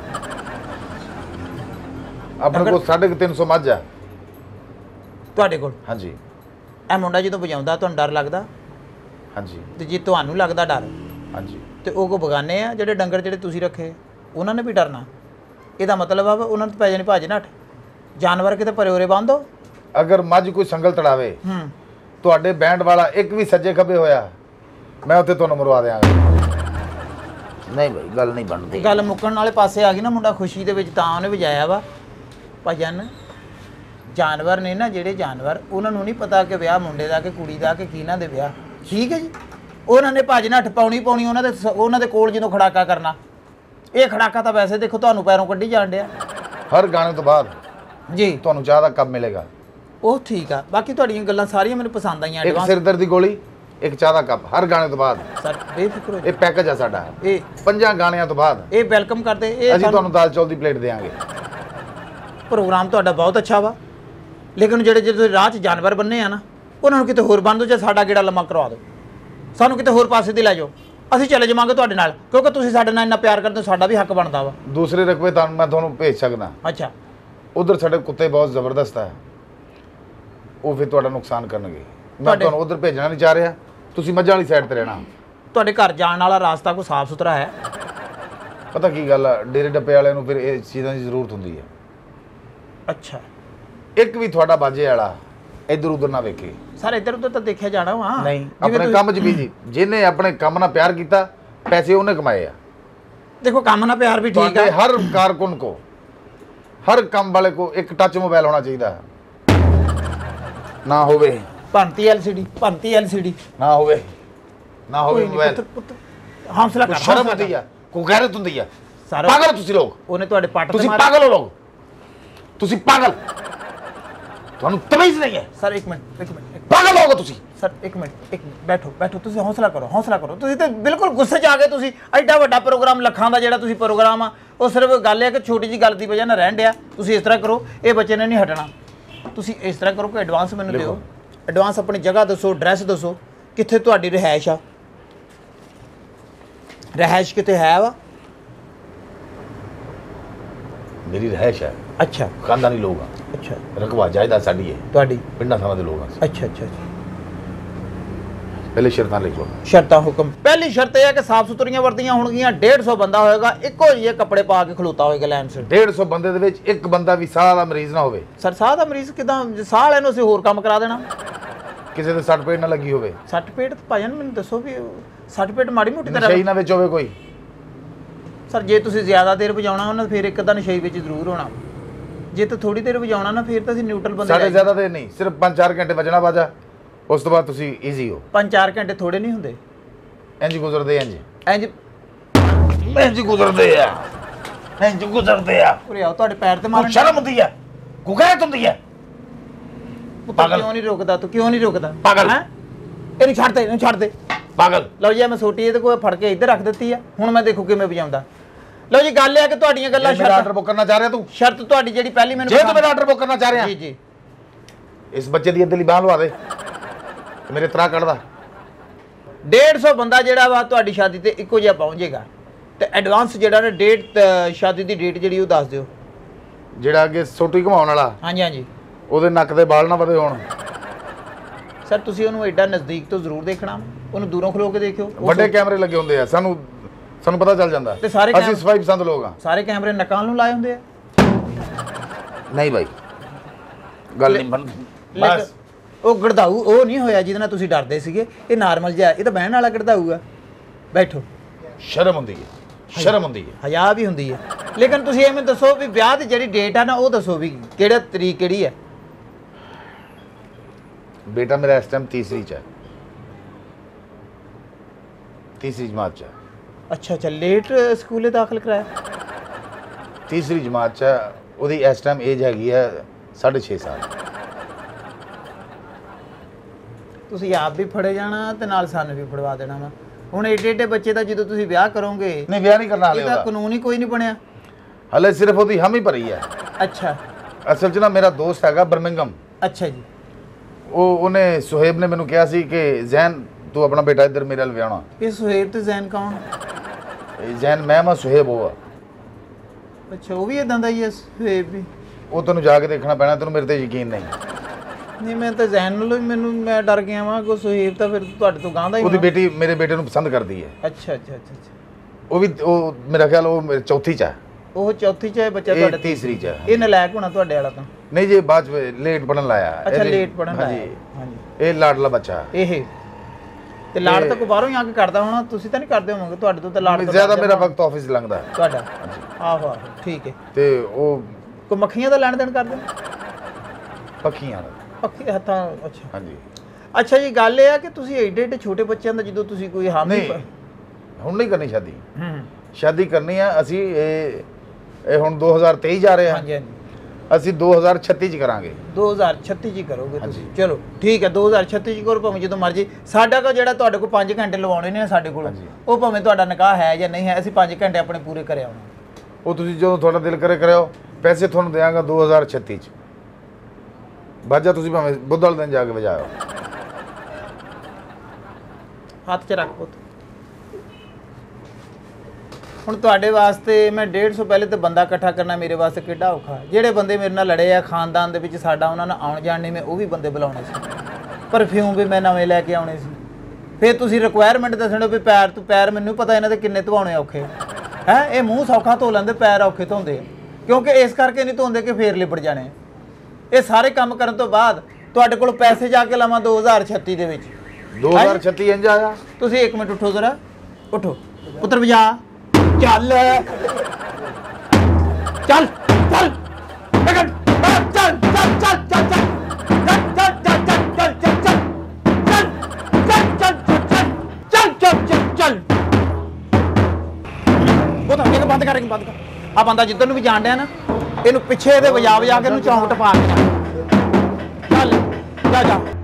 ਆਪਣੇ ਕੋਲ 350 ਮੱਝ ਆ ਤੁਹਾਡੇ ਕੋਲ? ਹਾਂਜੀ। ਇਹ ਮੁੰਡਾ ਜਦੋਂ ਵਜਾਉਂਦਾ ਤੁਹਾਨੂੰ ਡਰ ਲੱਗਦਾ? ਹਾਂਜੀ। ਤੇ ਜੇ ਤੁਹਾਨੂੰ ਲੱਗਦਾ ਡਰ, ਹਾਂਜੀ, ਤੇ ਉਹ ਕੋ ਬਗਾਨੇ ਆ ਜਿਹੜੇ ਡੰਗਰ ਜਿਹੜੇ ਤੁਸੀਂ ਰੱਖੇ, ਉਹਨਾਂ ਨੇ ਵੀ ਡਰਨਾ। ਇਹਦਾ ਮਤਲਬ ਆ ਉਹਨਾਂ ਨੂੰ ਪੈ ਜਾਣੀ ਭੱਜ ਨੱਠ। ਜਾਨਵਰ ਕਿਤੇ ਪਰੇ ਉਰੇ ਬੰਨ੍ਹ ਦਿਓ। ਅਗਰ ਮੱਝ ਕੋਈ ਸੰਗਲ ਤੜਾਵੇ, ਹੂੰ, ਤੁਹਾਡੇ ਬੈਂਡ ਵਾਲਾ ਇੱਕ ਵੀ ਸੱਜੇ ਖੱਬੇ ਹੋਇਆ, ਮੈਂ ਉੱਥੇ ਤੁਹਾਨੂੰ ਮਰਵਾ ਦਿਆਂਗਾ। ਨਹੀਂ ਭਾਈ, ਗੱਲ ਨਹੀਂ ਬਣਦੀ। ਗੱਲ ਮੁੱਕਣ ਵਾਲੇ ਪਾਸੇ ਆ ਗਈ ਨਾ। ਮੁੰਡਾ ਖੁਸ਼ੀ ਦੇ ਵਿੱਚ ਤਾਂ ਉਹਨੇ ਵਜਾਇਆ ਵਾ ਭਜਨ। ਜਾਨਵਰ ਨੇ ਨਾ ਜਿਹੜੇ ਜਾਨਵਰ, ਉਹਨਾਂ ਨੂੰ ਨਹੀਂ ਪਤਾ ਕਿ ਵਿਆਹ ਮੁੰਡੇ ਦਾ ਕਿ ਕੁੜੀ ਦਾ ਕਿ ਕਿਹਨਾਂ ਦੇ ਵਿਆਹ। ਠੀਕ ਹੈ ਜੀ। ਉਹਨਾਂ ਨੇ ਭੱਜ ਨੱਠ ਪਾਉਣੀ ਉਹਨਾਂ ਦੇ ਕੋਲ ਜਦੋਂ ਖੜਾਕਾ ਕਰਨਾ। ਇਹ ਖੜਾਕਾ ਤਾਂ ਵੈਸੇ ਦੇਖੋ ਤੁਹਾਨੂੰ ਪੈਰੋਂ ਕੱਢੀ ਜਾਣ ਡਿਆ। ਹਰ ਗਾਣੇ ਤੋਂ ਬਾਅਦ ਜੀ ਤੁਹਾਨੂੰ ਚਾਹ ਦਾ ਕੱਪ ਮਿਲੇਗਾ। ਉਹ ਠੀਕ ਆ। ਬਾਕੀ ਤੁਹਾਡੀਆਂ ਗੱਲਾਂ ਸਾਰੀਆਂ ਮੈਨੂੰ ਪਸੰਦ ਆਈਆਂ। ਇੱਕ ਸਿਰਦਰਦ ਦੀ ਗੋਲੀ, ਇੱਕ ਚਾਹ ਦਾ ਕੱਪ ਹਰ ਗਾਣੇ ਤੋਂ ਬਾਅਦ। ਸਰ ਬੇਫਿਕਰ ਹੋ ਇਹ ਪੈਕੇਜ ਆ ਸਾਡਾ। ਇਹ 5 ਗਾਣਿਆਂ ਤੋਂ ਬਾਅਦ ਇਹ ਵੈਲਕਮ ਕਰਦੇ। ਇਹ ਅਸੀਂ ਤੁਹਾਨੂੰ ਦਾਲ ਚੌਲ ਦੀ ਪਲੇਟ ਦੇਵਾਂਗੇ। ਪ੍ਰੋਗਰਾਮ ਤੁਹਾਡਾ ਬਹੁਤ ਅੱਛਾ ਵਾ, ਲੇਕਿਨ ਜਿਹੜੇ ਤੁਸੀਂ ਰਾਹ 'ਚ ਜਾਨਵਰ ਬੰਨੇ ਆ ਨਾ, ਉਹਨਾਂ ਨੂੰ ਕਿਤੇ ਹੋਰ ਬੰਨ ਦਿਓ, ਜਾਂ ਸਾਡਾ ਗੇੜਾ ਲੰਮਾ ਕਰਵਾ ਦਿਓ। ਸਾਨੂੰ ਕਿਤੇ ਹੋਰ ਪਾਸੇ ਦੀ ਲੈ ਜਾਓ, ਅਸੀਂ ਚਲੇ ਜਾਵਾਂਗੇ ਤੁਹਾਡੇ ਨਾਲ, ਕਿਉਂਕਿ ਤੁਸੀਂ ਸਾਡੇ ਨਾਲ ਇੰਨਾ ਪਿਆਰ ਕਰਦੇ ਹੋ, ਸਾਡਾ ਵੀ ਹੱਕ ਬਣਦਾ ਵਾ। ਦੂਸਰੇ ਰਕਬੇ ਮੈਂ ਤੁਹਾਨੂੰ ਭੇਜ ਸਕਦਾ। ਅੱਛਾ। ਉਧਰ ਸਾਡੇ ਕੁੱਤੇ ਬਹੁਤ ਜ਼ਬਰਦਸਤ ਹੈ, ਉਹ ਫਿਰ ਤੁਹਾਡਾ ਨੁਕਸਾਨ ਕਰਨਗੇ। ਮੈਂ ਤੁਹਾਨੂੰ ਉਧਰ ਭੇਜਣਾ ਨਹੀਂ ਚਾਹ ਰਿਹਾ। ਤੁਸੀਂ ਮੱਝਾਂ ਵਾਲੀ ਸਾਈਡ ਤੇ ਰਹਿਣਾ। ਤੁਹਾਡੇ ਘਰ ਜਾਣ ਵਾਲਾ ਰਾਸਤਾ ਕੋਈ ਸਾਫ਼ ਸੁਥਰਾ ਹੈ? ਪਤਾ ਕੀ ਗੱਲ ਆ, ਡੇਰੇ ਡੱਪੇ ਵਾਲਿਆਂ ਨੂੰ ਫਿਰ ਇਹ ਚੀਜ਼ਾਂ ਦੀ ਜ਼ਰੂਰਤ ਹੁੰਦੀ ਹੈ। ਅੱਛਾ। ਇੱਕ ਵੀ ਤੁਹਾਡਾ ਬਾਜੇ ਵਾਲਾ ਇੱਧਰ ਉੱਧਰ ਨਾ ਵੇਖੇ। ਸਰ ਇੱਧਰ ਉੱਧਰ ਤਾਂ ਦੇਖਿਆ ਜਾਣਾ ਵਾ। ਨਹੀਂ, ਆਪਣੇ ਕੰਮ 'ਚ ਬਿਜੀ। ਜਿਹਨੇ ਆਪਣੇ ਕੰਮ ਨਾਲ ਪਿਆਰ ਕੀਤਾ, ਪੈਸੇ ਉਹਨੇ ਕਮਾਏ ਆ। ਦੇਖੋ ਕੰਮ ਨਾਲ ਪਿਆਰ ਵੀ ਠੀਕ ਹੈ। ਹਰ ਕਾਰਕੁਨ ਕੋ, ਹਰ ਕੰਮ ਵਾਲੇ ਕੋ ਇੱਕ ਟੱਚ ਮੋਬਾਈਲ ਹੋਣਾ ਚਾਹੀਦਾ। ਨਾ ਹੋਵੇ ਭੰਤੀ ਐਲਸੀਡੀ ਨਾ ਹੋਵੇ ਮੋਬਾਈਲ। ਹੌਸਲਾ ਕਰ। ਸ਼ਰਮ ਆਉਂਦੀ ਆ, ਕੋਈ ਗੈਰਤ ਹੁੰਦੀ ਆ। ਸਾਰਾ ਪਾਗਲ ਤੁਸੀਂ ਲੋਕ। ਉਹਨੇ ਤੁਹਾਡੇ ਪੱਟ ਤੇ ਤੁਸੀਂ ਮਾਰਿਆ। ਪਾਗਲ ਹੋ ਲੋਕ, ਤੁਸੀਂ ਪਾਗਲ। ਤੁਹਾਨੂੰ ਤਮੀਜ਼ ਨਹੀਂ ਹੈ। ਸਰ ਇੱਕ ਮਿੰਟ ਪਾਗਲ ਹੋਗੇ ਤੁਸੀਂ। ਸਰ ਇੱਕ ਮਿੰਟ ਬੈਠੋ। ਤੁਸੀਂ ਹੌਸਲਾ ਕਰੋ। ਤੁਸੀਂ ਤੇ ਬਿਲਕੁਲ ਗੁੱਸੇ 'ਚ ਆ ਗਏ। ਤੁਸੀਂ ਐਡਾ ਵੱਡਾ ਪ੍ਰੋਗਰਾਮ, ਲੱਖਾਂ ਦਾ ਜਿਹੜਾ ਤੁਸੀਂ ਪ੍ਰੋਗਰਾਮ ਆ, ਉਹ ਸਿਰਫ ਗੱਲ ਹੈ ਕਿ ਛੋਟੀ ਜੀ ਗੱਲ ਦੀ ਵਜ੍ਹਾ ਨਾਲ ਰਹਿਣ ਡਿਆ। ਤੁਸੀਂ ਇਸ ਤਰ੍ਹਾਂ ਕਰੋ, ਇਹ ਬੱਚੇ ਨੇ ਨਹੀਂ ਹਟਣਾ। ਤੁਸੀਂ ਇਸ ਤਰ੍ਹਾਂ ਕਰੋ ਕਿ ਐਡਵਾਂਸ ਮੈਨੂੰ ਦਿਓ। ਐਡਵਾਂਸ ਆਪਣੀ ਜਗ੍ਹਾ ਦੱਸੋ, ਐਡਰੈਸ ਦੱਸੋ, ਕਿੱਥੇ ਤੁਹਾਡੀ ਰਿਹਾਇਸ਼ ਆ। ਰਿਹਾਇਸ਼ ਕਿਤੇ ਹੈ ਵਾ? ਮੇਰੀ ਰਿਹਾਇਸ਼ ਹੈ। ਅੱਛਾ। ਖਾਨਦਾਨੀ ਲੋਕ ਆ। ਅੱਛਾ। ਰਕਬਾ ਜਾਇਦਾਦ ਸਾਡੀ ਹੈ, ਤੁਹਾਡੀ ਪਿੰਡਾਂ ਥਾਵਾਂ ਦੇ ਲੋਕ ਆ। ਅੱਛਾ। ਪਹਿਲੇ ਸ਼ਰਤਾਂ ਲਿਖ ਲਓ। ਸ਼ਰਤਾਂ ਹੁਕਮ। ਪਹਿਲੀ ਸ਼ਰਤ ਇਹ ਹੈ ਕਿ ਸਾਫ ਸੁਥਰੀਆਂ ਵਰਦੀਆਂ ਹੋਣਗੀਆਂ। 150 ਬੰਦਾ ਹੋਏਗਾ, ਇੱਕੋ ਜਿਹੇ ਕੱਪੜੇ ਪਾ ਕੇ ਖਲੋਤਾ ਹੋਏਗਾ ਲਾਈਨ 'ਚ। 150 ਬੰਦੇ ਦੇ ਵਿੱਚ ਇੱਕ ਬੰਦਾ ਵੀ ਸਾਹ ਦਾ ਮਰੀਜ਼ ਨਾ ਹੋਵੇ। ਸਰ ਸਾਹ ਦਾ ਮਰੀਜ਼ ਕਿਦਾਂ? ਸਾਹ ਵਾਲਿਆਂ ਨੂੰ ਅਸੀਂ ਹੋਰ ਕੰਮ ਕਰਾ ਦੇਣਾ। ਕਿਸੇ ਦੇ ਸੱਟ ਪੇਟ ਨਾ ਲੱਗੀ ਹੋਵੇ। ਸੱਟ ਪੇਟ ਭਾਜਨ ਮੈਨੂੰ ਦੱਸੋ ਵੀ ਸੱਟ ਪੇਟ ਮਾੜੀ ਮੋਟੀ ਨਸ਼ਈ ਤਰ੍ਹਾਂ ਨਾ ਵਿੱਚ ਹੋਵੇ ਕੋਈ। ਸਰ ਜੇ ਤੁਸੀਂ ਜ਼ਿਆਦਾ ਦੇਰ ਵਜਾਉਣਾ ਉਹਨਾਂ ਫਿਰ ਇੱਕ ਅੱਧਾ ਨਸ਼ਈ ਵਿੱਚ ਜ਼ਰੂਰ ਹੋਣਾ। ਜੇ ਤਾਂ ਥੋੜੀ ਦੇਰ ਵਜਾਉਣਾ ਨਾ, ਫਿਰ ਤਾਂ ਅਸੀਂ ਨਿਊਟਰਲ ਬੰਦੇ। ਸਾਡੇ ਜ਼ਿਆਦਾ ਦੇਰ ਨਹੀਂ, ਸਿਰਫ 5-4 ਘੰਟੇ ਵੱਜਣਾ ਬਾਜਾ, ਉਸ ਤੋਂ ਬਾਅਦ ਤੁਸੀਂ ਈਜ਼ੀ ਹੋ। 5-4 ਘੰਟੇ ਥੋੜੇ ਨਹੀਂ ਹੁੰਦੇ। ਇੰਜ ਗੁਜ਼ਰਦੇ ਇੰਜ ਗੁਜ਼ਰਦੇ ਆ। ਉਰੇ ਆਓ, ਤੁਹਾਡੇ ਪੈਰ ਤੇ ਮਾਰਨ। ਸ਼ਰਮ ਹੁੰਦੀ ਆ, ਗੁਗੈਰਤ ਹੁੰਦੀ ਆ। ਪਾਗਲ ਕਿਉਂ ਨਹੀਂ ਰੁਕਦਾ ਤੂੰ? ਕਿਉਂ ਨਹੀਂ ਰੁਕਦਾ? ਪਾਗਲ। ਇਹਨੂੰ ਛੱਡ ਦੇ ਪਾਗਲ। ਲਓ ਜੀ, ਮੈਂ ਸੋਟੀ ਇਹਦੇ ਕੋਲ ਫੜ ਕੇ ਇੱਧਰ ਰੱਖ ਦਿੱਤੀ ਆ। ਹੁਣ ਮੈਂ ਦੇਖੂ ਕਿਵੇਂ ਵਜਾਉਂਦਾ। ਲਓ ਜੀ, ਗੱਲ ਇਹ ਆ ਕਿ ਤੁਹਾਡੀਆਂ ਗੱਲਾਂ ਮੇਰਾ ਆਰਡਰ ਬੁੱਕ ਕਰਨਾ ਚਾਹ ਰਿਹਾ ਤੂੰ? ਸ਼ਰਤ ਤੁਹਾਡੀ ਜਿਹੜੀ ਪਹਿਲੀ ਮੈਨੂੰ ਜੇ ਤੂੰ ਮੇਰਾ ਆਰਡਰ ਬੁੱਕ ਕਰਨਾ ਚਾਹ ਰਿਹਾ, ਜੀ ਇਸ ਬੱਚੇ ਦੀ ਇੱਧਰਲੀ ਬਾਂਹ ਲਵਾ ਦੇ ਤੇ ਮੇਰੇ ਤਰਾ ਕੱਢਦਾ। 150 ਬੰਦਾ ਜਿਹੜਾ ਵਾ ਤੁਹਾਡੀ ਸ਼ਾਦੀ ਤੇ ਇੱਕੋ ਜਿਹਾ ਪਹੁੰਚੇਗਾ ਤੇ ਐਡਵਾਂਸ ਜਿਹੜਾ ਨਾ ਡੇਟ ਸ਼ਾਦੀ ਦੀ ਡੇਟ ਜਿਹੜੀ ਉਹ ਦੱਸ ਦਿਓ। ਜਿਹੜਾ ਅੱਗੇ ਸੋਟੀ ਘਮਾਉਣ ਵਾਲਾ ਹਾਂਜੀ ਹਾਂਜੀ ਉਹਦੇ ਨੱਕ ਦੇ ਵਾਲ ਨਾ ਵਧੇ ਹੋਣ। ਸਰ ਤੁਸੀਂ ਉਹਨੂੰ ਐਡਾ ਨਜ਼ਦੀਕ ਤੋਂ ਜ਼ਰੂਰ ਦੇਖਣਾ, ਉਹਨੂੰ ਦੂਰੋਂ ਖਲੋ ਕੇ ਦੇਖਿਓ। ਵੱਡੇ ਕੈਮਰੇ ਲੱਗੇ ਹੁੰਦੇ ਆ, ਸਾਨੂੰ ਪਤਾ ਚੱਲ ਜਾਂਦਾ। ਤੇ ਸਾਰੇ ਅਸੀਂ ਸਫਾਈ ਪਸੰਦ ਲੋਕ ਆ। ਸਾਰੇ ਕੈਮਰੇ ਨਕਾਂ ਨੂੰ ਲਾਏ ਹੁੰਦੇ ਆ। ਨਹੀਂ ਭਾਈ ਗੱਲ ਨਹੀਂ ਬਣ ਬਸ। ਉਹ ਗੜਦਾਊ ਉਹ ਨਹੀਂ ਹੋਇਆ ਜਿਹਦੇ ਨਾਲ ਤੁਸੀਂ ਡਰਦੇ ਸੀਗੇ, ਇਹ ਨਾਰਮਲ ਜਿਹਾ, ਇਹ ਤਾਂ ਬਹਿਣ ਵਾਲਾ ਗੜਦਾਊ ਆ। ਬੈਠੋ। ਸ਼ਰਮ ਹੁੰਦੀ ਹੈ, ਸ਼ਰਮ ਹੁੰਦੀ ਹੈ, ਹਯਾ ਵੀ ਹੁੰਦੀ ਹੈ। ਲੇਕਿਨ ਤੁਸੀਂ ਐਵੇਂ ਦੱਸੋ ਵੀ ਵਿਆਹ ਦੀ ਜਿਹੜੀ ਡੇਟ ਆ ਨਾ ਉਹ ਦੱਸੋ ਵੀ ਕਿਹੜਾ ਤਰੀਕ ਕਿਹੜੀ ਹੈ। ਬੇਟਾ ਮੇਰਾ ਇਸ ਟਾਈਮ ਤੀਸਰੀ ਚ ਹੈ, ਤੀਸਰੀ ਜਮਾਤ ਚ ਹੈ। ਅੱਛਾ ਅੱਛਾ, ਲੇਟ ਸਕੂਲੇ ਦਾਖਲ ਕਰਾਇਆ। ਤੀਸਰੀ ਜਮਾਤ ਚ ਹੈ। ਉਹਦੀ ਇਸ ਟਾਈਮ ਏਜ ਹੈਗੀ ਹੈ 6.5 ਸਾਲ। ਤੁਸੀਂ ਆਪ ਵੀ ਫੜੇ ਜਾਣਾ ਤੇ ਨਾਲ ਸਾਨੂੰ ਵੀ ਫੜਵਾ ਦੇਣਾ ਵਾ। ਹੁਣ ਏਡੇ ਏਡੇ ਬੱਚੇ ਦਾ ਜਦੋਂ ਤੁਸੀਂ ਵਿਆਹ ਕਰੋਗੇ, ਨਹੀਂ ਵਿਆਹ ਨਹੀਂ ਕਰਨਾ ਹਲੇ ਇਹਦਾ ਉਹਦਾ, ਕਾਨੂੰਨ ਹੀ ਕੋਈ ਨਹੀਂ ਬਣਿਆ। ਹਲੇ ਸਿਰਫ ਉਹਦੀ ਹਮ ਹੀ ਭਰੀ ਹੈ। ਅੱਛਾ ਅਸਲ ਚ ਨਾ ਮੇਰਾ ਦੋਸਤ ਹੈਗਾ ਬਰਮਿੰਗਮ, ਅੱਛਾ ਜੀ। ਉਹਨੇ ਸੁਹੇਬ ਨੇ ਮੈਨੂੰ ਕਿਹਾ ਸੀ ਕਿ ਜ਼ੈਨ ਤੂੰ ਆਪਣਾ ਬੇਟਾ ਇੱਧਰ ਮੇਰੇ ਨਾਲ ਵਿਆਹਣਾ। ਇਹ ਸੁਹੇਬ ਤੇ ਜ਼ੈਨ ਕੌਣ? ਜ਼ੈਨ ਮੈਂ ਸੁਹੇਬ ਉਹ ਆ। ਅੱਛਾ, ਉਹ ਵੀ ਇਦਾਂ ਦਾ ਹੀ ਹੈ ਸੁਹੇਬ ਵੀ? ਉਹ ਤੈਨੂੰ ਜਾ ਕੇ ਦੇਖਣਾ ਪੈਣਾ, ਤੈਨੂੰ ਮੇਰੇ ਤੇ ਯਕੀਨ ਨਹੀਂ। ਨਹੀਂ ਮੈਂ ਤਾਂ ਜ਼ੈਨ ਨਾਲੋਂ ਹੀ ਮੈਂ ਡਰ ਗਿਆ ਵਾਂ ਕਿ ਸੁਹੇਬ ਤਾਂ ਫਿਰ ਤੁਹਾਡੇ ਤੋਂ ਗਾਂਦਾ ਹੀ ਉਹਦੀ ਹੋਣਾ। ਬੇਟੀ ਮੇਰੇ ਬੇਟੇ ਨੂੰ ਪਸੰਦ ਕਰਦੀ ਹੈ। ਅੱਛਾ ਅੱਛਾ ਅੱਛਾ ਅੱਛਾ। ਉਹ ਮੇਰਾ ਖਿਆਲ ਉਹ ਮੇਰੇ ਚੌਥੀ ਚ ਹੈ। ਉਹ ਚੌਥੀ ਚ ਹੈ ਬੱਚਾ ਇਹ ਤੁਹਾਡਾ? ਤੀਸਰੀ ਚ ਹੈ। ਇਹ ਨਲਾਇਕ ਹੋਣਾ ਤੁਹਾਡੇ ਵਾਲਾ ਤਾਂ। ਨਹੀਂ ਜੀ ਬਾਅਦ ਚ ਲੇਟ ਪੜਨ ਲਾਇਆ। ਅੱਛਾ ਲੇਟ ਪੜਨ ਹਾਂਜੀ। ਲਾਇਆ। ਹਾਂਜੀ ਇਹ ਲਾਡਲਾ ਬੱਚਾ। ਇਹ ਤੇ ਲਾੜ ਤਾਂ ਕੋਈ ਬਾਹਰੋਂ ਹੀ ਆ ਕੇ ਕਰਦਾ ਹੋਣਾ, ਤੁਸੀਂ ਤਾਂ ਨਹੀਂ ਕਰਦੇ ਹੋਵੋਗੇ? ਤੁਹਾਡੇ ਤੋਂ ਤਾਂ ਲਾੜ ਤੋਂ ਜ਼ਿਆਦਾ ਮੇਰਾ ਵਕਤ ਆਫਿਸ ਲੰਘਦਾ ਤੁਹਾਡਾ। ਆਹੋ ਆਹੋ ਠੀਕ ਹੈ। ਤੇ ਉਹ ਕੋਈ ਮੱਖੀਆਂ ਦਾ ਲੈਣ ਦੇਣ ਕਰਦੇ? ਪੱਖੀਆਂ ਦਾ। ਪੱਖੀ ਹੱਥਾਂ। ਅੱਛਾ ਹਾਂਜੀ। ਅੱਛਾ ਜੀ, ਗੱਲ ਇਹ ਆ ਕਿ ਤੁਸੀਂ ਏਡੇ ਏਡੇ ਛੋਟੇ ਬੱਚਿਆਂ ਦਾ ਜਦੋਂ ਤੁਸੀਂ ਕੋਈ ਹਾਮੀ ਨਹੀਂ ਹੁਣ ਨਹੀਂ ਕਰਨੀ ਸ਼ਾਦੀ। ਹੂੰ ਸ਼ਾਦੀ ਕਰਨੀ ਆ ਅਸੀਂ ਇਹ ਹੁਣ 2023 ਜਾ ਰਹੇ ਹਾਂ। ਹਾਂਜੀ ਹਾਂਜੀ। ਅਸੀਂ 2036 ਚ ਕਰਾਂਗੇ। 2036 ਚ ਹੀ ਕਰੋਗੇ ਤੁਸੀਂ? ਚਲੋ ਠੀਕ ਹੈ, 2036 ਚ ਕਰੋ, ਭਾਵੇਂ ਜਦੋਂ ਮਰਜੀ। ਸਾਡਾ ਕੋ ਜਿਹੜਾ ਤੁਹਾਡੇ ਕੋਲ 5 ਘੰਟੇ ਲਵਾਉਣੇ ਨੇ ਸਾਡੇ ਕੋਲ, ਉਹ ਭਾਵੇਂ ਤੁਹਾਡਾ ਨਿਕਾਹ ਹੈ ਜਾਂ ਨਹੀਂ ਹੈ, ਅਸੀਂ 5 ਘੰਟੇ ਆਪਣੇ ਪੂਰੇ ਕਰੇ ਆਉਣਾ। ਉਹ ਤੁਸੀਂ ਜਦੋਂ ਤੁਹਾਡਾ ਦਿਲ ਕਰੇ ਕਰਿਓ, ਪੈਸੇ ਤੁਹਾਨੂੰ ਦਿਆਂਗਾ 2036 ਚ। ਬਾਜਾ ਤੁਸੀਂ ਭਾਵੇਂ ਬੁੱਧ ਵਾਲੇ ਦਿਨ ਜਾ ਕੇ ਵਜਾਓ। ਹੱਥ 'ਚ ਰੱਖ ਪੁੱਤ। ਹੁਣ ਤੁਹਾਡੇ ਵਾਸਤੇ ਮੈਂ 150 ਪਹਿਲੇ ਤੇ ਬੰਦਾ ਇਕੱਠਾ ਕਰਨਾ ਮੇਰੇ ਵਾਸਤੇ ਕਿੱਡਾ ਔਖਾ। ਜਿਹੜੇ ਬੰਦੇ ਮੇਰੇ ਨਾਲ ਲੜੇ ਆ ਖਾਨਦਾਨ ਦੇ ਵਿੱਚ ਸਾਡਾ, ਉਹਨਾਂ ਨਾਲ ਆਉਣ ਜਾਣ ਨਹੀਂ, ਮੈਂ ਉਹ ਵੀ ਬੰਦੇ ਬੁਲਾਉਣੇ ਸੀ। ਪਰਫਿਊਮ ਵੀ ਮੈਂ ਨਵੇਂ ਲੈ ਕੇ ਆਉਣੇ ਸੀ। ਫਿਰ ਤੁਸੀਂ ਰਿਕੁਆਇਰਮੈਂਟ ਦੱਸਣੋ ਵੀ ਪੈਰ ਤੋਂ ਪੈਰ, ਮੈਨੂੰ ਪਤਾ ਇਹਨਾਂ ਦੇ ਕਿੰਨੇ ਧਵਾਉਣੇ ਔਖੇ ਹੈ। ਇਹ ਮੂੰਹ ਸੌਖਾ ਧੋ ਲੈਂਦੇ, ਪੈਰ ਔਖੇ ਧੋਂਦੇ ਆ, ਕਿਉਂਕਿ ਇਸ ਕਰਕੇ ਨਹੀਂ ਧੋਂਦੇ ਕਿ ਫੇਰ ਲਿਬੜ ਜਾਣੇ। ਇਹ ਸਾਰੇ ਕੰਮ ਕਰਨ ਤੋਂ ਬਾਅਦ ਤੁਹਾਡੇ ਕੋਲ ਪੈਸੇ ਜਾ ਕੇ ਲਵਾਂ 2036 ਦੇ ਵਿੱਚ। 2036 ਇੰਜ ਆਇਆ। ਤੁਸੀਂ 1 ਮਿੰਟ ਉੱਠੋ ਜ਼ਰਾ, ਉੱਠੋ ਪੁੱਤਰ, ਵਜਾ। ਚੱਲ ਚੱਲ ਚੱਲ ਚੱਲ ਚੱਲ ਚੱਲ ਚੱਲ ਚੱਲ ਉਹ ਤਾਂ ਅੱਗੇ ਬੰਦ ਕਰ ਆ ਬੰਦਾ ਜਿੱਧਰ ਨੂੰ ਵੀ ਜਾਣ ਡਿਆ ਨਾ, ਇਹਨੂੰ ਪਿੱਛੇ ਇਹਦੇ ਵਜਾ ਵਜਾ ਕੇ ਇਹਨੂੰ ਚੌਂਕ ਟਪਾ ਕੇ ਚੱਲ ਜਾ ਜਾ।